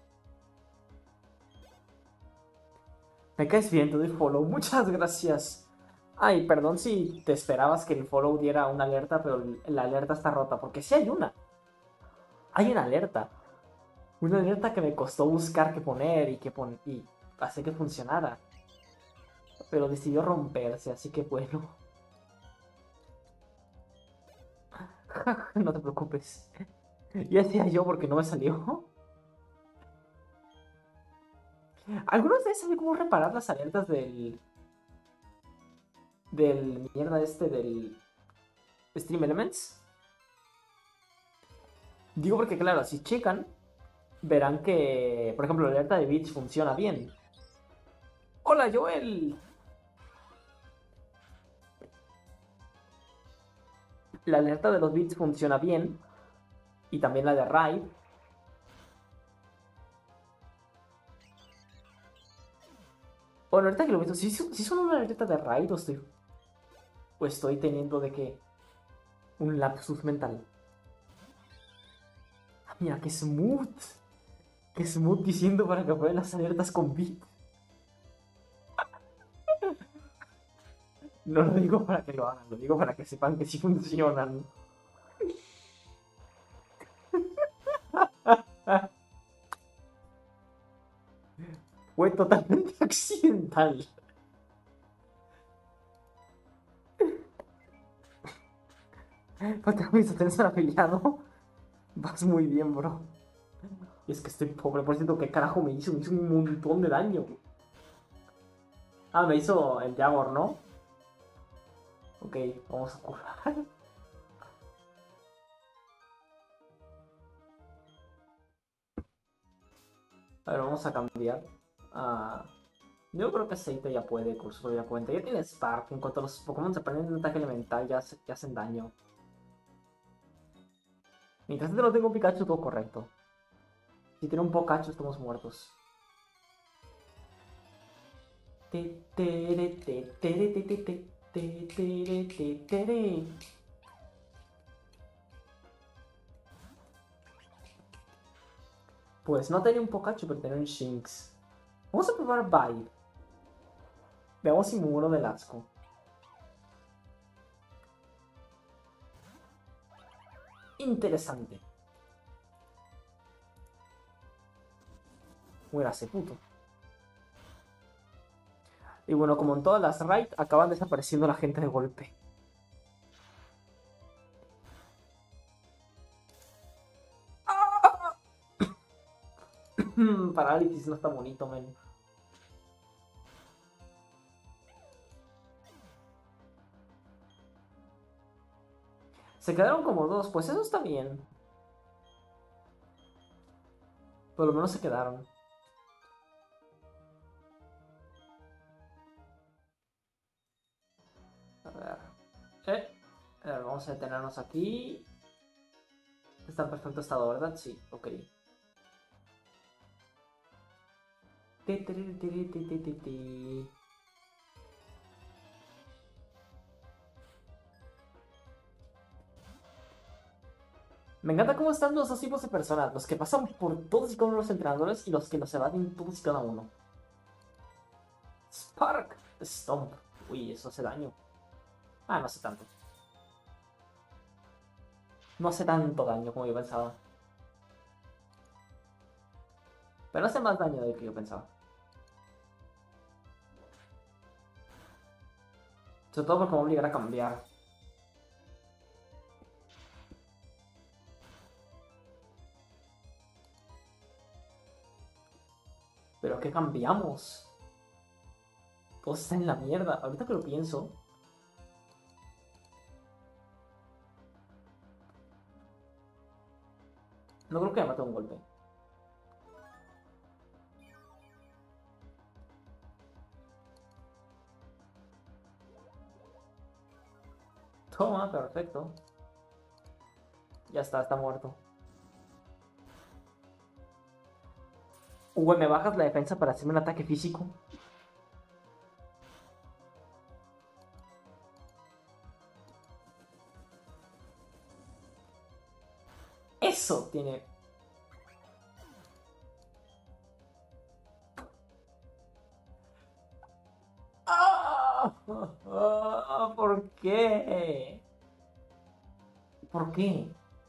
Me caes bien, te doy follow. Muchas gracias. Ay, perdón si te esperabas que el follow diera una alerta, pero la alerta está rota. Porque sí hay una. Hay una alerta. Una alerta que me costó buscar qué poner y, que pon y hacer que funcionara. Pero decidió romperse, así que bueno. No te preocupes. Ya decía yo porque no me salió. ¿Algunos de ustedes saben cómo reparar las alertas del... del mierda este del Stream Elements? Digo porque claro, si checan, verán que, por ejemplo, la alerta de bits funciona bien. ¡Hola, Joel! La alerta de los bits funciona bien. Y también la de Raid. Bueno, ahorita que lo visto, si, si son una alerta de Raid o estoy, o estoy teniendo de que un lapsus mental. Ah, mira, qué smooth. Qué smooth diciendo para que aprueben las alertas con bit. No lo digo para que lo hagan, lo digo para que sepan que sí funcionan. Fue totalmente accidental. Falta mis tenés un afiliado. Vas muy bien, bro. Y es que estoy pobre, por cierto, ¿qué carajo me hizo? Me hizo un montón de daño. Ah, me hizo el Jaguar, ¿no? Ok, vamos a curar. A ver, vamos a cambiar. Ah, yo creo que Aceite ya puede con su propia cuenta. Ya tiene Spark. En cuanto los Pokémon se aprenden un ataque elemental, ya, ya hacen daño. Mientras este no tengo un Pikachu, todo correcto. Si tiene un Pikachu, estamos muertos. Pues no tenía un Pikachu, pero tenía un Shinx. Vamos a probar Vibe. Veamos si muero del asco. Interesante. Muérase, puto. Y bueno, como en todas las raids, acaban desapareciendo la gente de golpe. Parálisis no está bonito, men. Se quedaron como dos, pues eso está bien. Por lo menos se quedaron. A ver. Eh. A ver, vamos a detenernos aquí. Está en perfecto estado, ¿verdad? Sí, ok. Ti, ti, ti, ti, ti, ti, ti, ti. Me encanta cómo están los dos tipos de personas, los que pasan por todos y cada uno de los entrenadores y los que los evaden todos y cada uno. Spark, Stomp. Uy, eso hace daño. Ah, no hace tanto. No hace tanto daño como yo pensaba. Pero hace más daño del que yo pensaba. Sobre todo porque me va a obligar a cambiar. ¿Pero qué cambiamos? Todo está en la mierda. Ahorita que lo pienso. No creo que me mate un golpe. Toma, perfecto. Ya está, está muerto. Uy, ¿me bajas la defensa para hacerme un ataque físico? Eso tiene... ¡Ah! ¡Ah! ¿Por qué? ¿Por qué?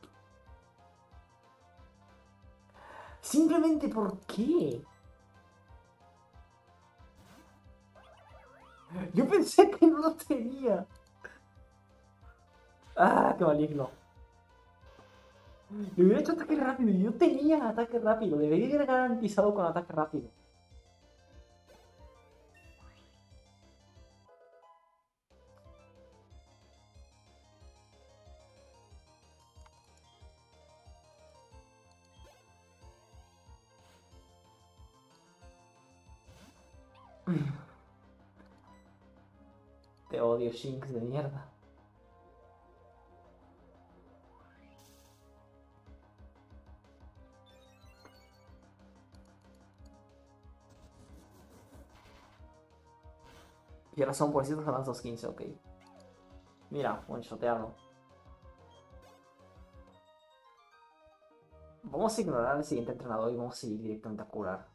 Simplemente ¿por qué? Yo pensé que no lo tenía. Ah, qué maligno. Le hubiera hecho ataque rápido. Yo tenía ataque rápido. Debería haber garantizado con ataque rápido. Te odio, Shinx de mierda. Y ahora son por cierto, son las dos quince, ok. Mira, one shoteado. Vamos a ignorar al siguiente entrenador y vamos a seguir directamente a curar.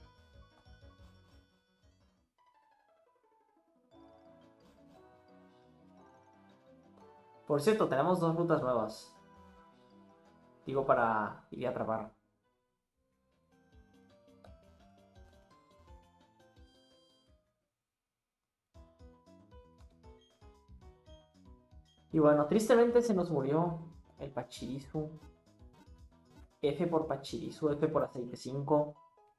Por cierto, tenemos dos rutas nuevas. Digo, para ir a atrapar. Y bueno, tristemente se nos murió el Pachirisu. F por Pachirisu, F por aceite cinco.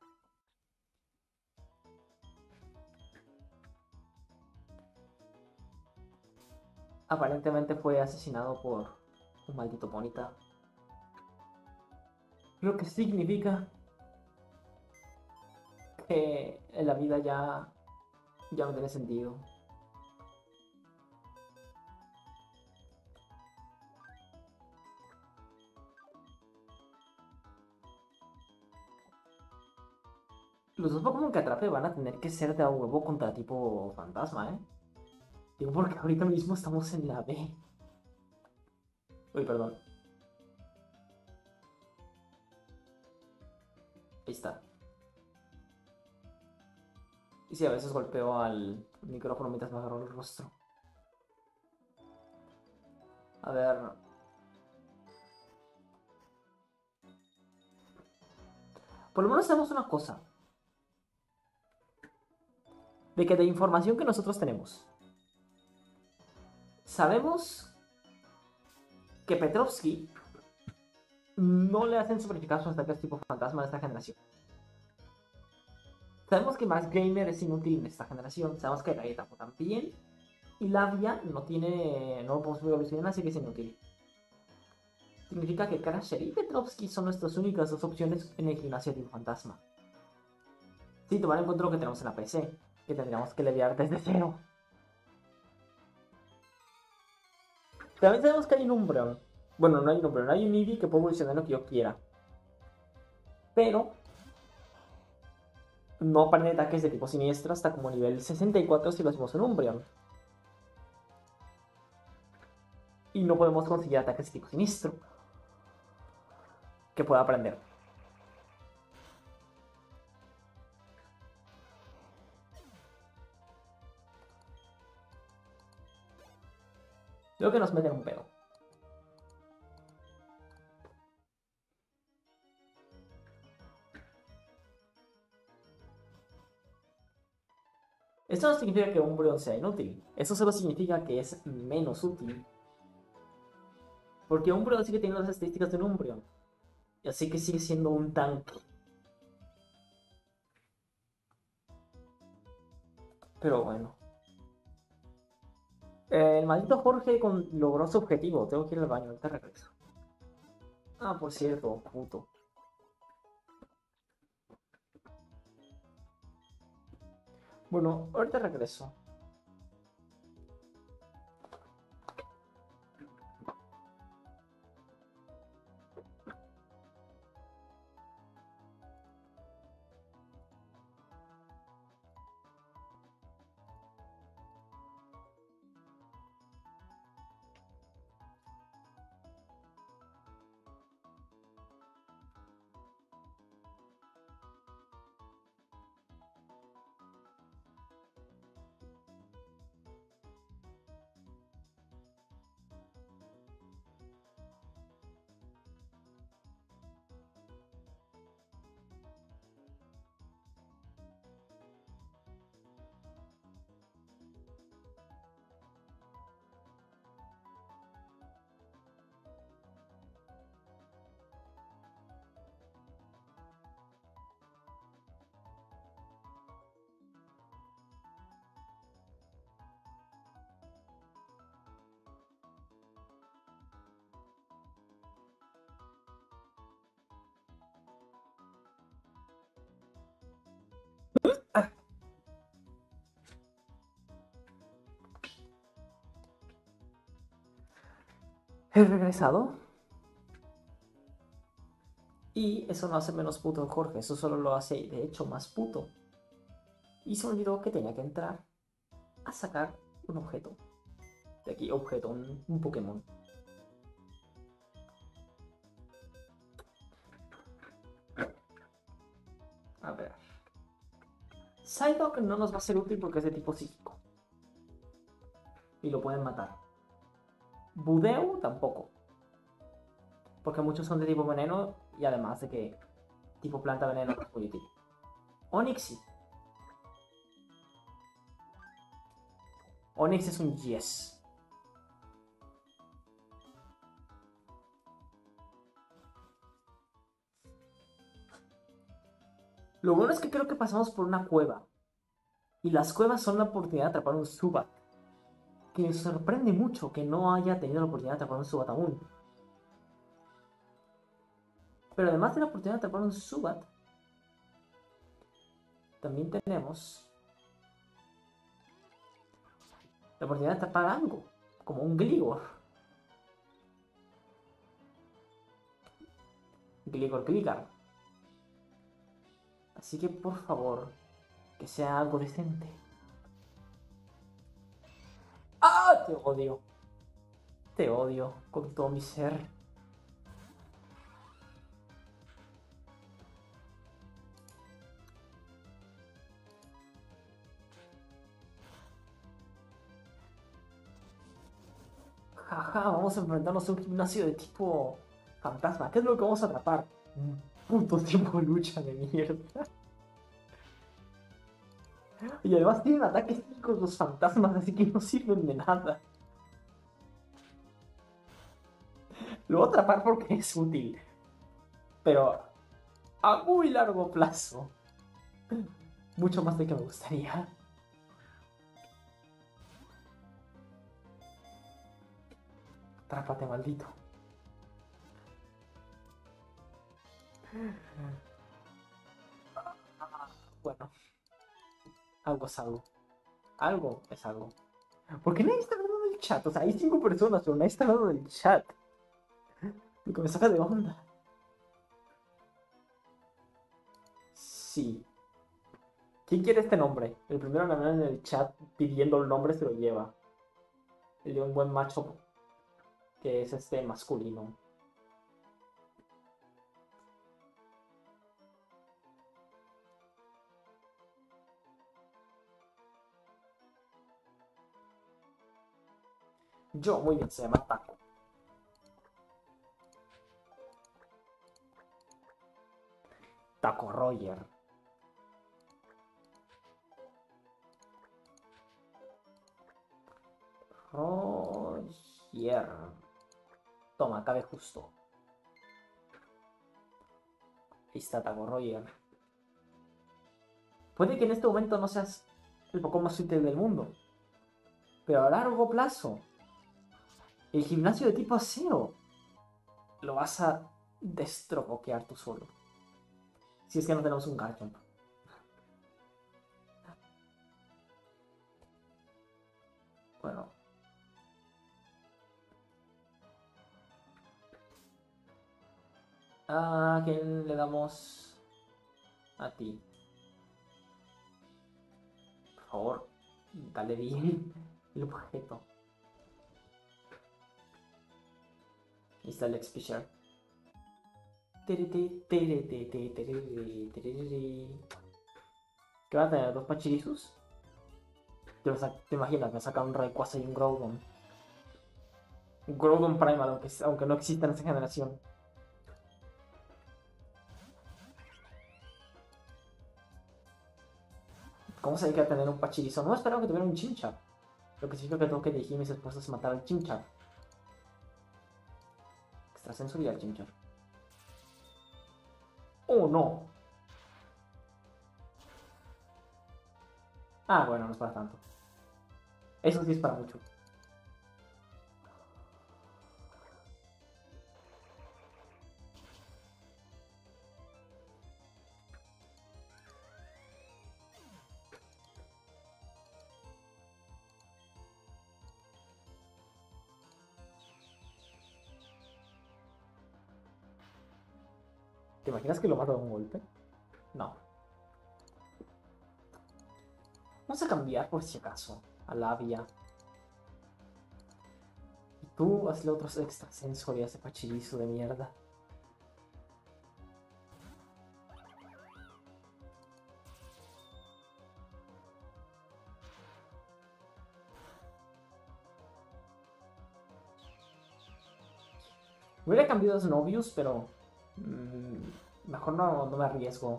Aparentemente fue asesinado por un maldito Ponyta. Lo que significa que la vida ya, ya no tiene sentido. Los dos Pokémon que atrape van a tener que ser de a huevo contra tipo fantasma, ¿eh? Digo porque ahorita mismo estamos en la B. Uy, perdón. Ahí está. Y sí, a veces golpeo al micrófono mientras me agarro el rostro. A ver. Por lo menos sabemos una cosa. De que de información que nosotros tenemos. Sabemos que Petrovsky no le hacen super sus ataques tipo fantasma de esta generación. Sabemos que Max Gamer es inútil en esta generación. Sabemos que Gaetapo también. Y Lavia no tiene. No lo podemos evolucionar, así que es inútil. Significa que Crasher y Petrovsky son nuestras únicas dos opciones en el gimnasio de un fantasma. Sí, tomar en cuenta lo que tenemos en la P C, que tendríamos que leviar desde cero. También sabemos que hay un Umbreon. Bueno, no hay un Umbreon, hay un Eevee que puede evolucionar lo que yo quiera. Pero no aprende ataques de tipo siniestro hasta como nivel sesenta y cuatro si lo hacemos en Umbreon. Y no podemos conseguir ataques de tipo siniestro que pueda aprender. Lo que nos mete en un pedo. Esto no significa que Umbreon sea inútil. Eso solo significa que es menos útil. Porque Umbreon sigue teniendo las estadísticas de un Umbreon. Así que sigue siendo un tanque. Pero bueno. Eh, el maldito Jorge con... logró su objetivo. Tengo que ir al baño, ahorita regreso. Ah, por cierto, puto. Bueno, ahorita regreso. Ah, he regresado. Y eso no hace menos puto a Jorge. Eso solo lo hace, de hecho, más puto. Y se me olvidó que tenía que entrar a sacar un objeto. De aquí, objeto, un, un Pokémon. A ver. Psyduck no nos va a ser útil porque es de tipo psíquico. Y lo pueden matar. Budeu tampoco. Porque muchos son de tipo veneno. Y además de que tipo planta veneno no es muy útil. Onix sí. Onix es un yes. Lo bueno es que creo que pasamos por una cueva. Y las cuevas son la oportunidad de atrapar un Zubat. Que me sorprende mucho que no haya tenido la oportunidad de atrapar un Zubat aún. Pero además de la oportunidad de atrapar un Zubat, también tenemos la oportunidad de atrapar algo. Como un Gligor. Gligor Gligar. Así que por favor, que sea algo decente. ¡Ah! Te odio. Te odio con todo mi ser. Ajá, vamos a enfrentarnos a un gimnasio de tipo fantasma. ¿Qué es lo que vamos a atrapar? Un puto tipo lucha de mierda. Y además tienen ataques psíquicos los fantasmas, así que no sirven de nada. Lo voy a atrapar porque es útil, pero a muy largo plazo. Mucho más de que me gustaría. Atrápate, maldito. Bueno, algo es algo. Algo es algo. ¿Por qué nadie está hablando del chat? O sea, hay cinco personas, pero nadie está hablando del chat. Lo que me saca de onda. Sí. ¿Quién quiere este nombre? El primero en hablar en el chat pidiendo el nombre se lo lleva. El de un buen macho que es este masculino. Yo, muy bien, se llama Taco. Taco Roger. Roger. Toma, cabe justo. Ahí está Taco Roger. Puede que en este momento no seas el Pokémon más útil del mundo, pero a largo plazo, el gimnasio de tipo aseo lo vas a destrocoquear tú solo. Si es que no tenemos un Garchomp. Bueno. ¿A quién le damos? A ti. Por favor, dale bien el objeto. Ahí está el X-Pisher. ¿Qué va a tener? ¿Dos Pachirisus? ¿Te, te imaginas? Me saca un Rayquaza y un Groudon. Un Groudon Primal, aunque, aunque no exista en esta generación. ¿Cómo se dedica a tener un Pachirisu? No esperaba que tuviera un Chimchar. Lo que significa que tengo que dirigir mis esfuerzos a matar al Chimchar. Extrasensorial Chimchar. ¡Oh, no! Ah, bueno, no es para tanto. Eso sí es para mucho. ¿Te imaginas que lo mato de un golpe? No. Vamos a cambiar por si acaso a Labia. Y tú hazle otros extrasensoriales de Pachirisu de mierda. Hubiera cambiado a Snovius, pero mmm, mejor no, no me arriesgo.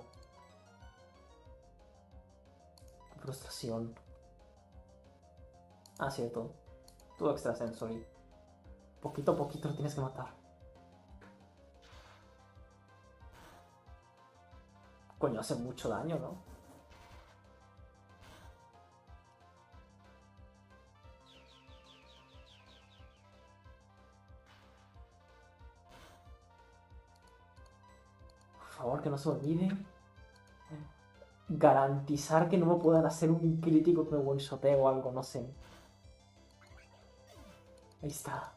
Frustración. Ah, cierto. Todo extrasensory. Poquito a poquito lo tienes que matar. Coño, hace mucho daño, ¿no? Por favor, que no se olvide. Garantizar que no me puedan hacer un crítico que me one-shotee o algo, no sé. Ahí está.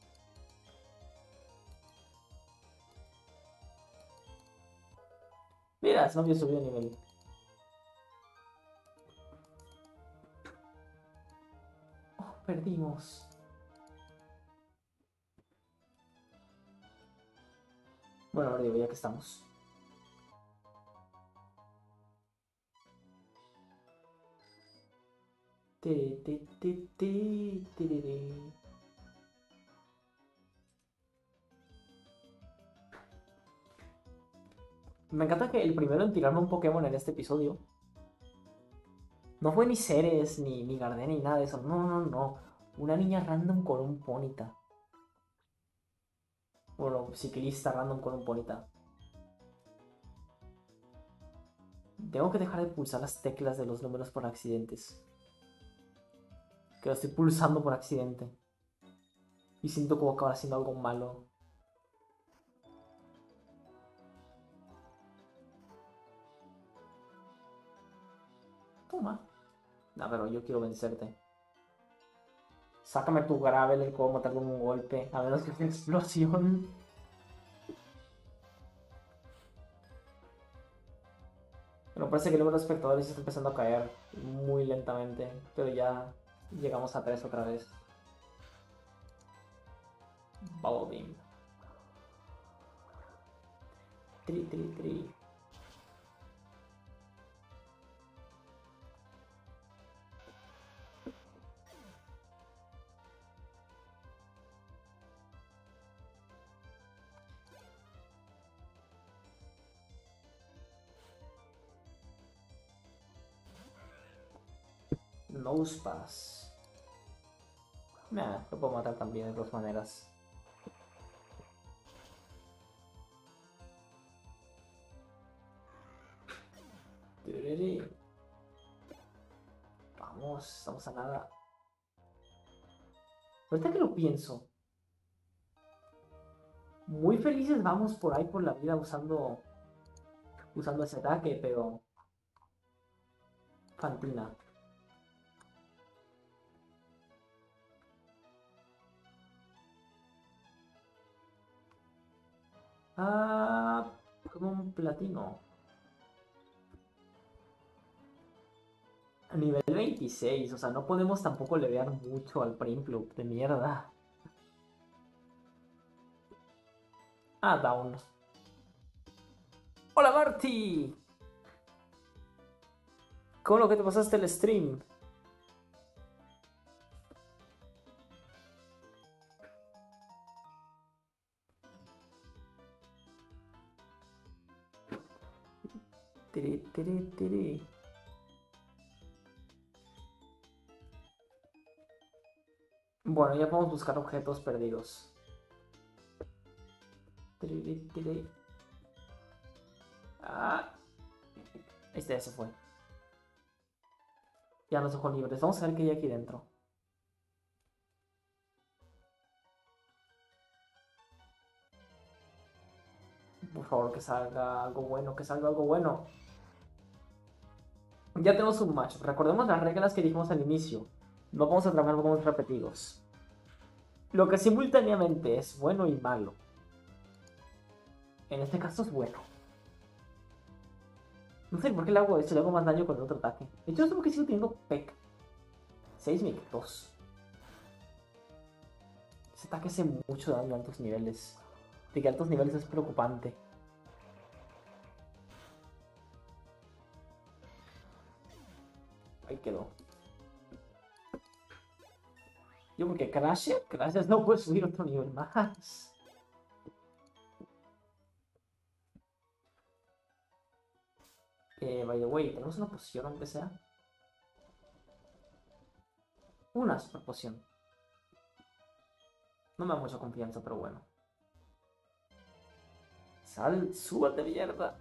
Mira, Snovius subió de nivel. Oh, perdimos. Bueno, ahora digo, ya que estamos. Te, te, te, te, te, te, te. Me encanta que el primero en tirarme un Pokémon en este episodio no fue ni Ceres, ni, ni Gardenia, ni nada de eso. No, no, no. Una niña random con un Ponyta. Bueno, ciclista random con un Ponyta. Tengo que dejar de pulsar las teclas de los números por accidentes. Que lo estoy pulsando por accidente. Y siento como acabar haciendo algo malo. Toma. No, pero yo quiero vencerte. Sácame tu Gravel, el puedo matar con un golpe. A menos que sea explosión. Pero parece que el número de espectadores está empezando a caer muy lentamente. Pero ya llegamos a tres otra vez. Bubble Beam. Tri, tri, tri. Nosepass. Nah, lo puedo matar también de dos maneras. Vamos, estamos a nada. Ahorita que lo pienso, muy felices vamos por ahí por la vida usando usando ese ataque, pero Fantina. Ah, como un platino. A nivel veintiséis, o sea, no podemos tampoco levear mucho al Primplup de mierda. Ah, down. ¡Hola, Marty! ¿Cómo lo que te pasaste el stream? Tiri, tiri, tiri. Bueno, ya podemos buscar objetos perdidos. Tiri, tiri. Ah, este ya se fue. Ya nos dejó libres. Vamos a ver qué hay aquí dentro. Por favor, que salga algo bueno, que salga algo bueno. Ya tenemos un match. Recordemos las reglas que dijimos al inicio. No vamos a trabajar con repetidos. Lo que simultáneamente es bueno y malo. En este caso es bueno. No sé por qué le hago esto, le hago más daño con el otro ataque. De hecho, es porque sigo teniendo Peck. seis dos. Ese ataque hace mucho daño a altos niveles. De que a altos niveles es preocupante. Ahí quedó. Yo porque Crash, Crash no puede subir otro nivel más. Eh, by the way, ¿tenemos una poción aunque sea? Una super poción. No me da mucha confianza, pero bueno. Sal, súbate mierda.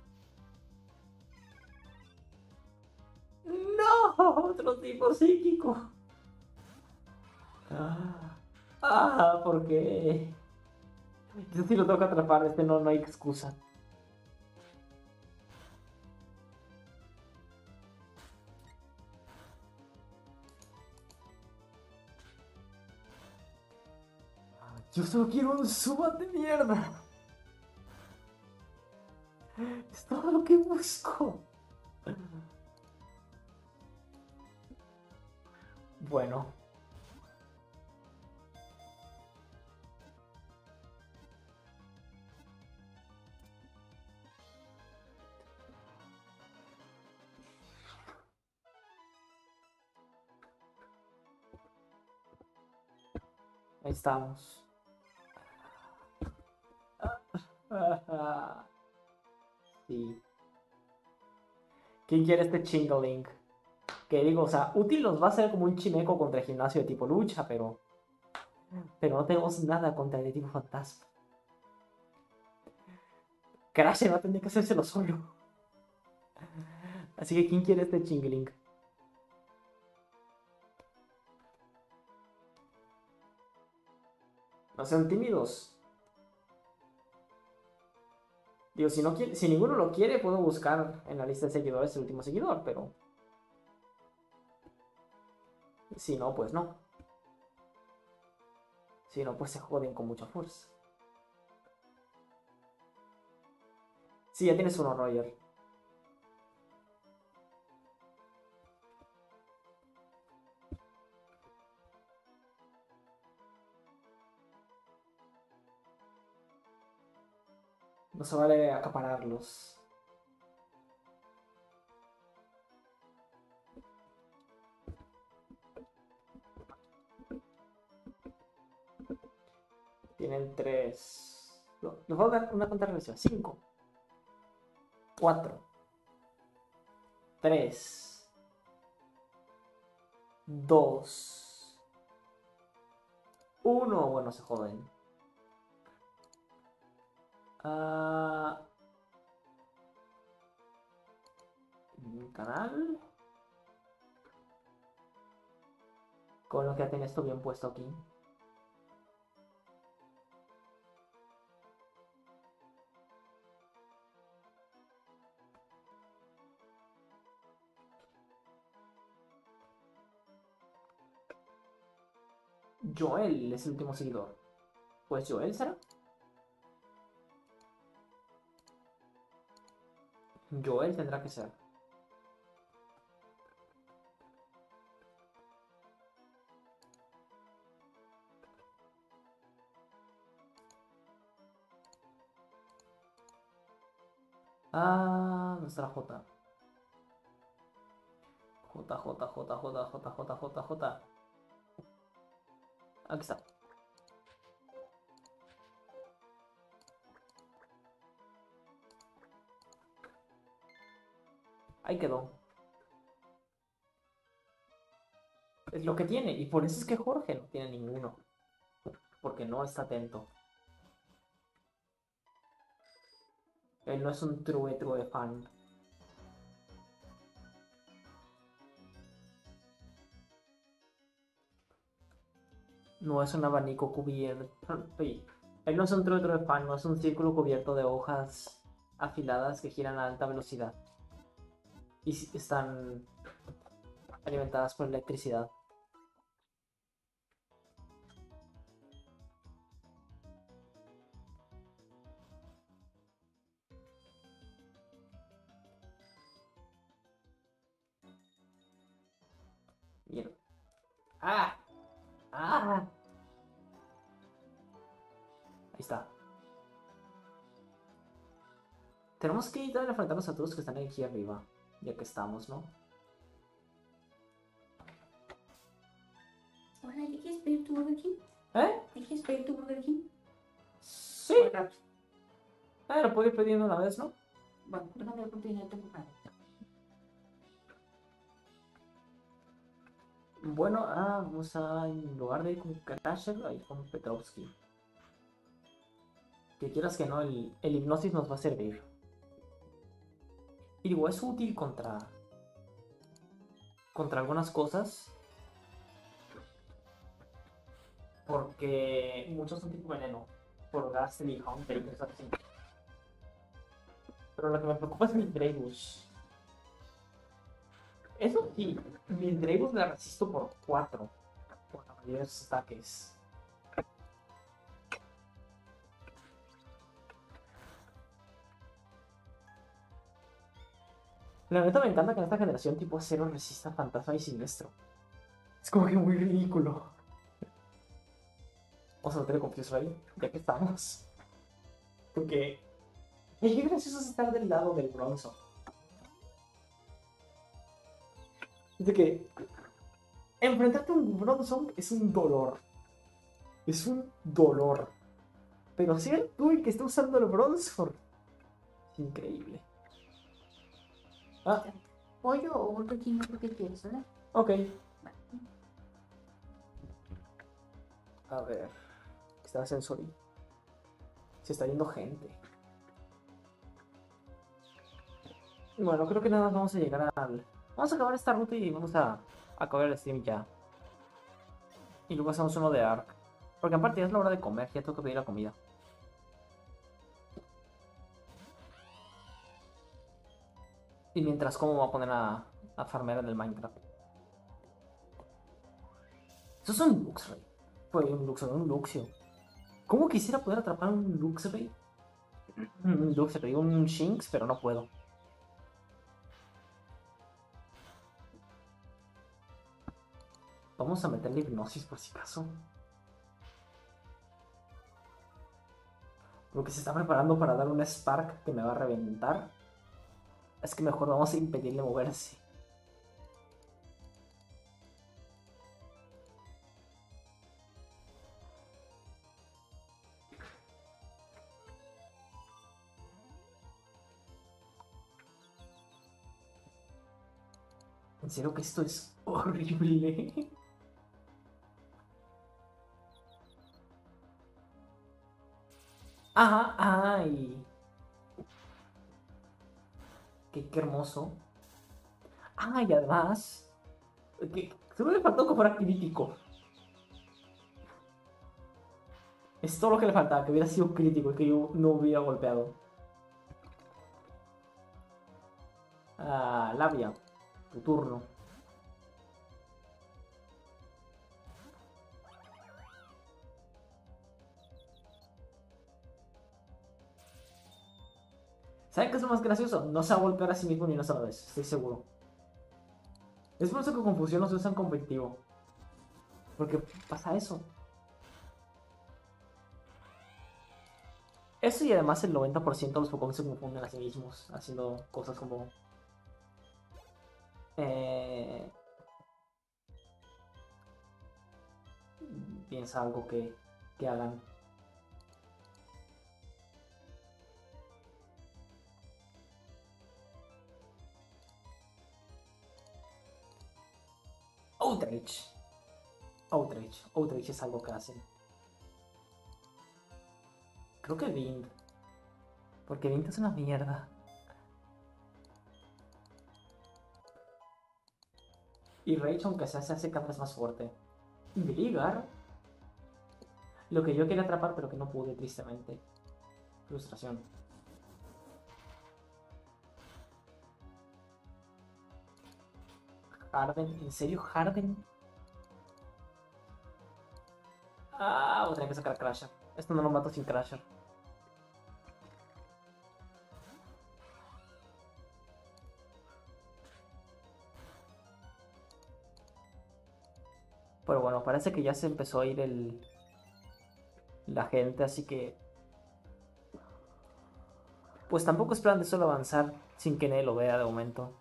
No, otro tipo psíquico. Ah, ah, ¿por qué? Yo sí lo tengo que atrapar, este no, no hay excusa. Yo solo quiero un subat de mierda. Es todo lo que busco. Bueno. Ahí estamos. Sí. ¿Quién quiere este Chingaling? Que digo, o sea, útil nos va a ser como un chimeco contra el gimnasio de tipo lucha, pero... Pero no tenemos nada contra el de tipo fantasma. Crash va a tener que hacérselo solo. Así que, ¿quién quiere este Chingaling? No sean tímidos. Digo, si, no quiere, si ninguno lo quiere, puedo buscar en la lista de seguidores el último seguidor, pero... Si no, pues no. Si no, pues se joden con mucha fuerza. Sí, ya tienes uno, Roger. No se vale acapararlos. Tienen tres. No, les voy a dar una cuenta regresiva. Cinco. Cuatro. Tres. Dos. Uno. Bueno, se joden. Ah. Canal. Con lo que ya tiene esto bien puesto aquí. Joel es el último seguidor. Pues Joel será. Joel tendrá que ser. Ah, nuestra J. J, J, J, J, J, J, J, J. Aquí está. Ahí quedó. Es lo que tiene. Y por eso es que Jorge no tiene ninguno. Porque no está atento. Él no es un true, true fan. No es un abanico cubierto. Oye, él no es un true, true fan. No es un círculo cubierto de hojas afiladas que giran a alta velocidad. Y están alimentadas por electricidad. Mierda. ¡Ah! ¡Ah! Ahí está. Tenemos que intentar enfrentarnos a todos los que están aquí arriba. Ya que estamos, ¿no? Hola, ¿te quieres pedir tu Burger King? ¿Eh? ¿Te quieres pedir tu Burger King? Sí. Ah, lo puedo ir pidiendo una vez, ¿no? Bueno, déjame ver cuánto dinero tengo para. Bueno, ah, vamos a, en lugar de ir con Crasher, a ir con Petrovsky. Que quieras que no, el, el hipnosis nos va a servir. Y digo, es útil contra... Contra algunas cosas. Porque muchos son tipo veneno. Por Gastly y Hunter y cosas así. Pero lo que me preocupa es mi Dragus. Eso sí, mi Dragus la resisto por cuatro. Por la mayoría de sus ataques. La neta me encanta que en esta generación tipo acero resista fantasma y siniestro. Es como que muy ridículo. Vamos a meterle confuso ahí, ya que estamos. Porque es que gracioso es estar del lado del bronzo. Es de que enfrentarte a un Bronzong es un dolor. Es un dolor. Pero ser tú el que está usando el Bronzor es increíble. Ah, Pollo o Burger King, lo que quieres, ¿verdad? ok. A ver. Está Sensory. Se está yendo gente. Bueno, creo que nada más vamos a llegar al... Vamos a acabar esta ruta y vamos a acabar el stream ya. Y luego hacemos uno de Ark. Porque aparte ya es la hora de comer, ya tengo que pedir la comida. Y mientras como voy a poner a, a farmear en el Minecraft. Eso es un Luxray. Fue un Luxray, un Luxio. ¿Cómo quisiera poder atrapar un Luxray? Un Luxray, un Shinx, pero no puedo. Vamos a meterle hipnosis por si acaso. Porque se está preparando para dar un Spark que me va a reventar. Es que mejor vamos a impedirle moverse. En serio que esto es horrible. Ajá, ay. Qué, qué hermoso. Ah, y además. Que, solo le faltó que fuera crítico. Es todo lo que le faltaba, que hubiera sido crítico y que yo no hubiera golpeado. Ah, Labia. Tu turno. ¿Saben qué es lo más gracioso? No se va a golpear a sí mismo ni una sola vez, estoy seguro. Es por eso que Confusión no se usa en competitivo. Porque pasa eso. Eso y además el noventa por ciento de los Pokémon se confunden a sí mismos, haciendo cosas como... Eh... Piensa algo que, que hagan. Outrage. Outrage. Outrage es algo que hacen. Creo que Vint. Porque Vint es una mierda. Y Rage, aunque sea, se hace cada vez más fuerte. Gligar. Lo que yo quería atrapar, pero que no pude, tristemente. Frustración. Harden. ¿En serio, Harden? Ah, voy a tener que sacar Crusher. Esto no lo mato sin Crusher. Pero bueno, parece que ya se empezó a ir el... la gente, así que... Pues tampoco es plan de solo avanzar sin que nadie lo vea de momento.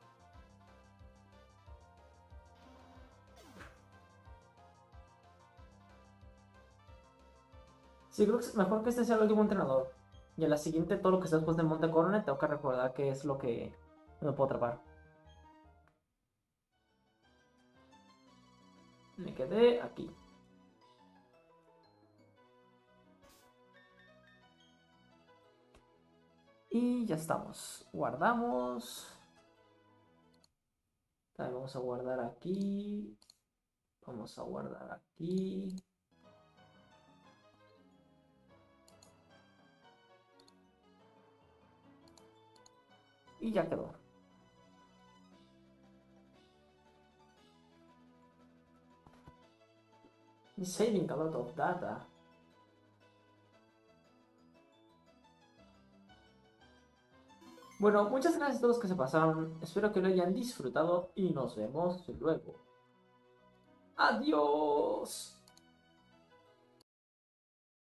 Sí, creo que es mejor que este sea el último entrenador. Y a la siguiente, todo lo que está después del Monte Coronet, tengo que recordar que es lo que me puedo atrapar. Me quedé aquí. Y ya estamos. Guardamos. También vamos a guardar aquí. Vamos a guardar aquí. Y ya quedó. Saving a lot of data. Bueno, muchas gracias a todos los que se pasaron. Espero que lo hayan disfrutado y nos vemos luego. Adiós.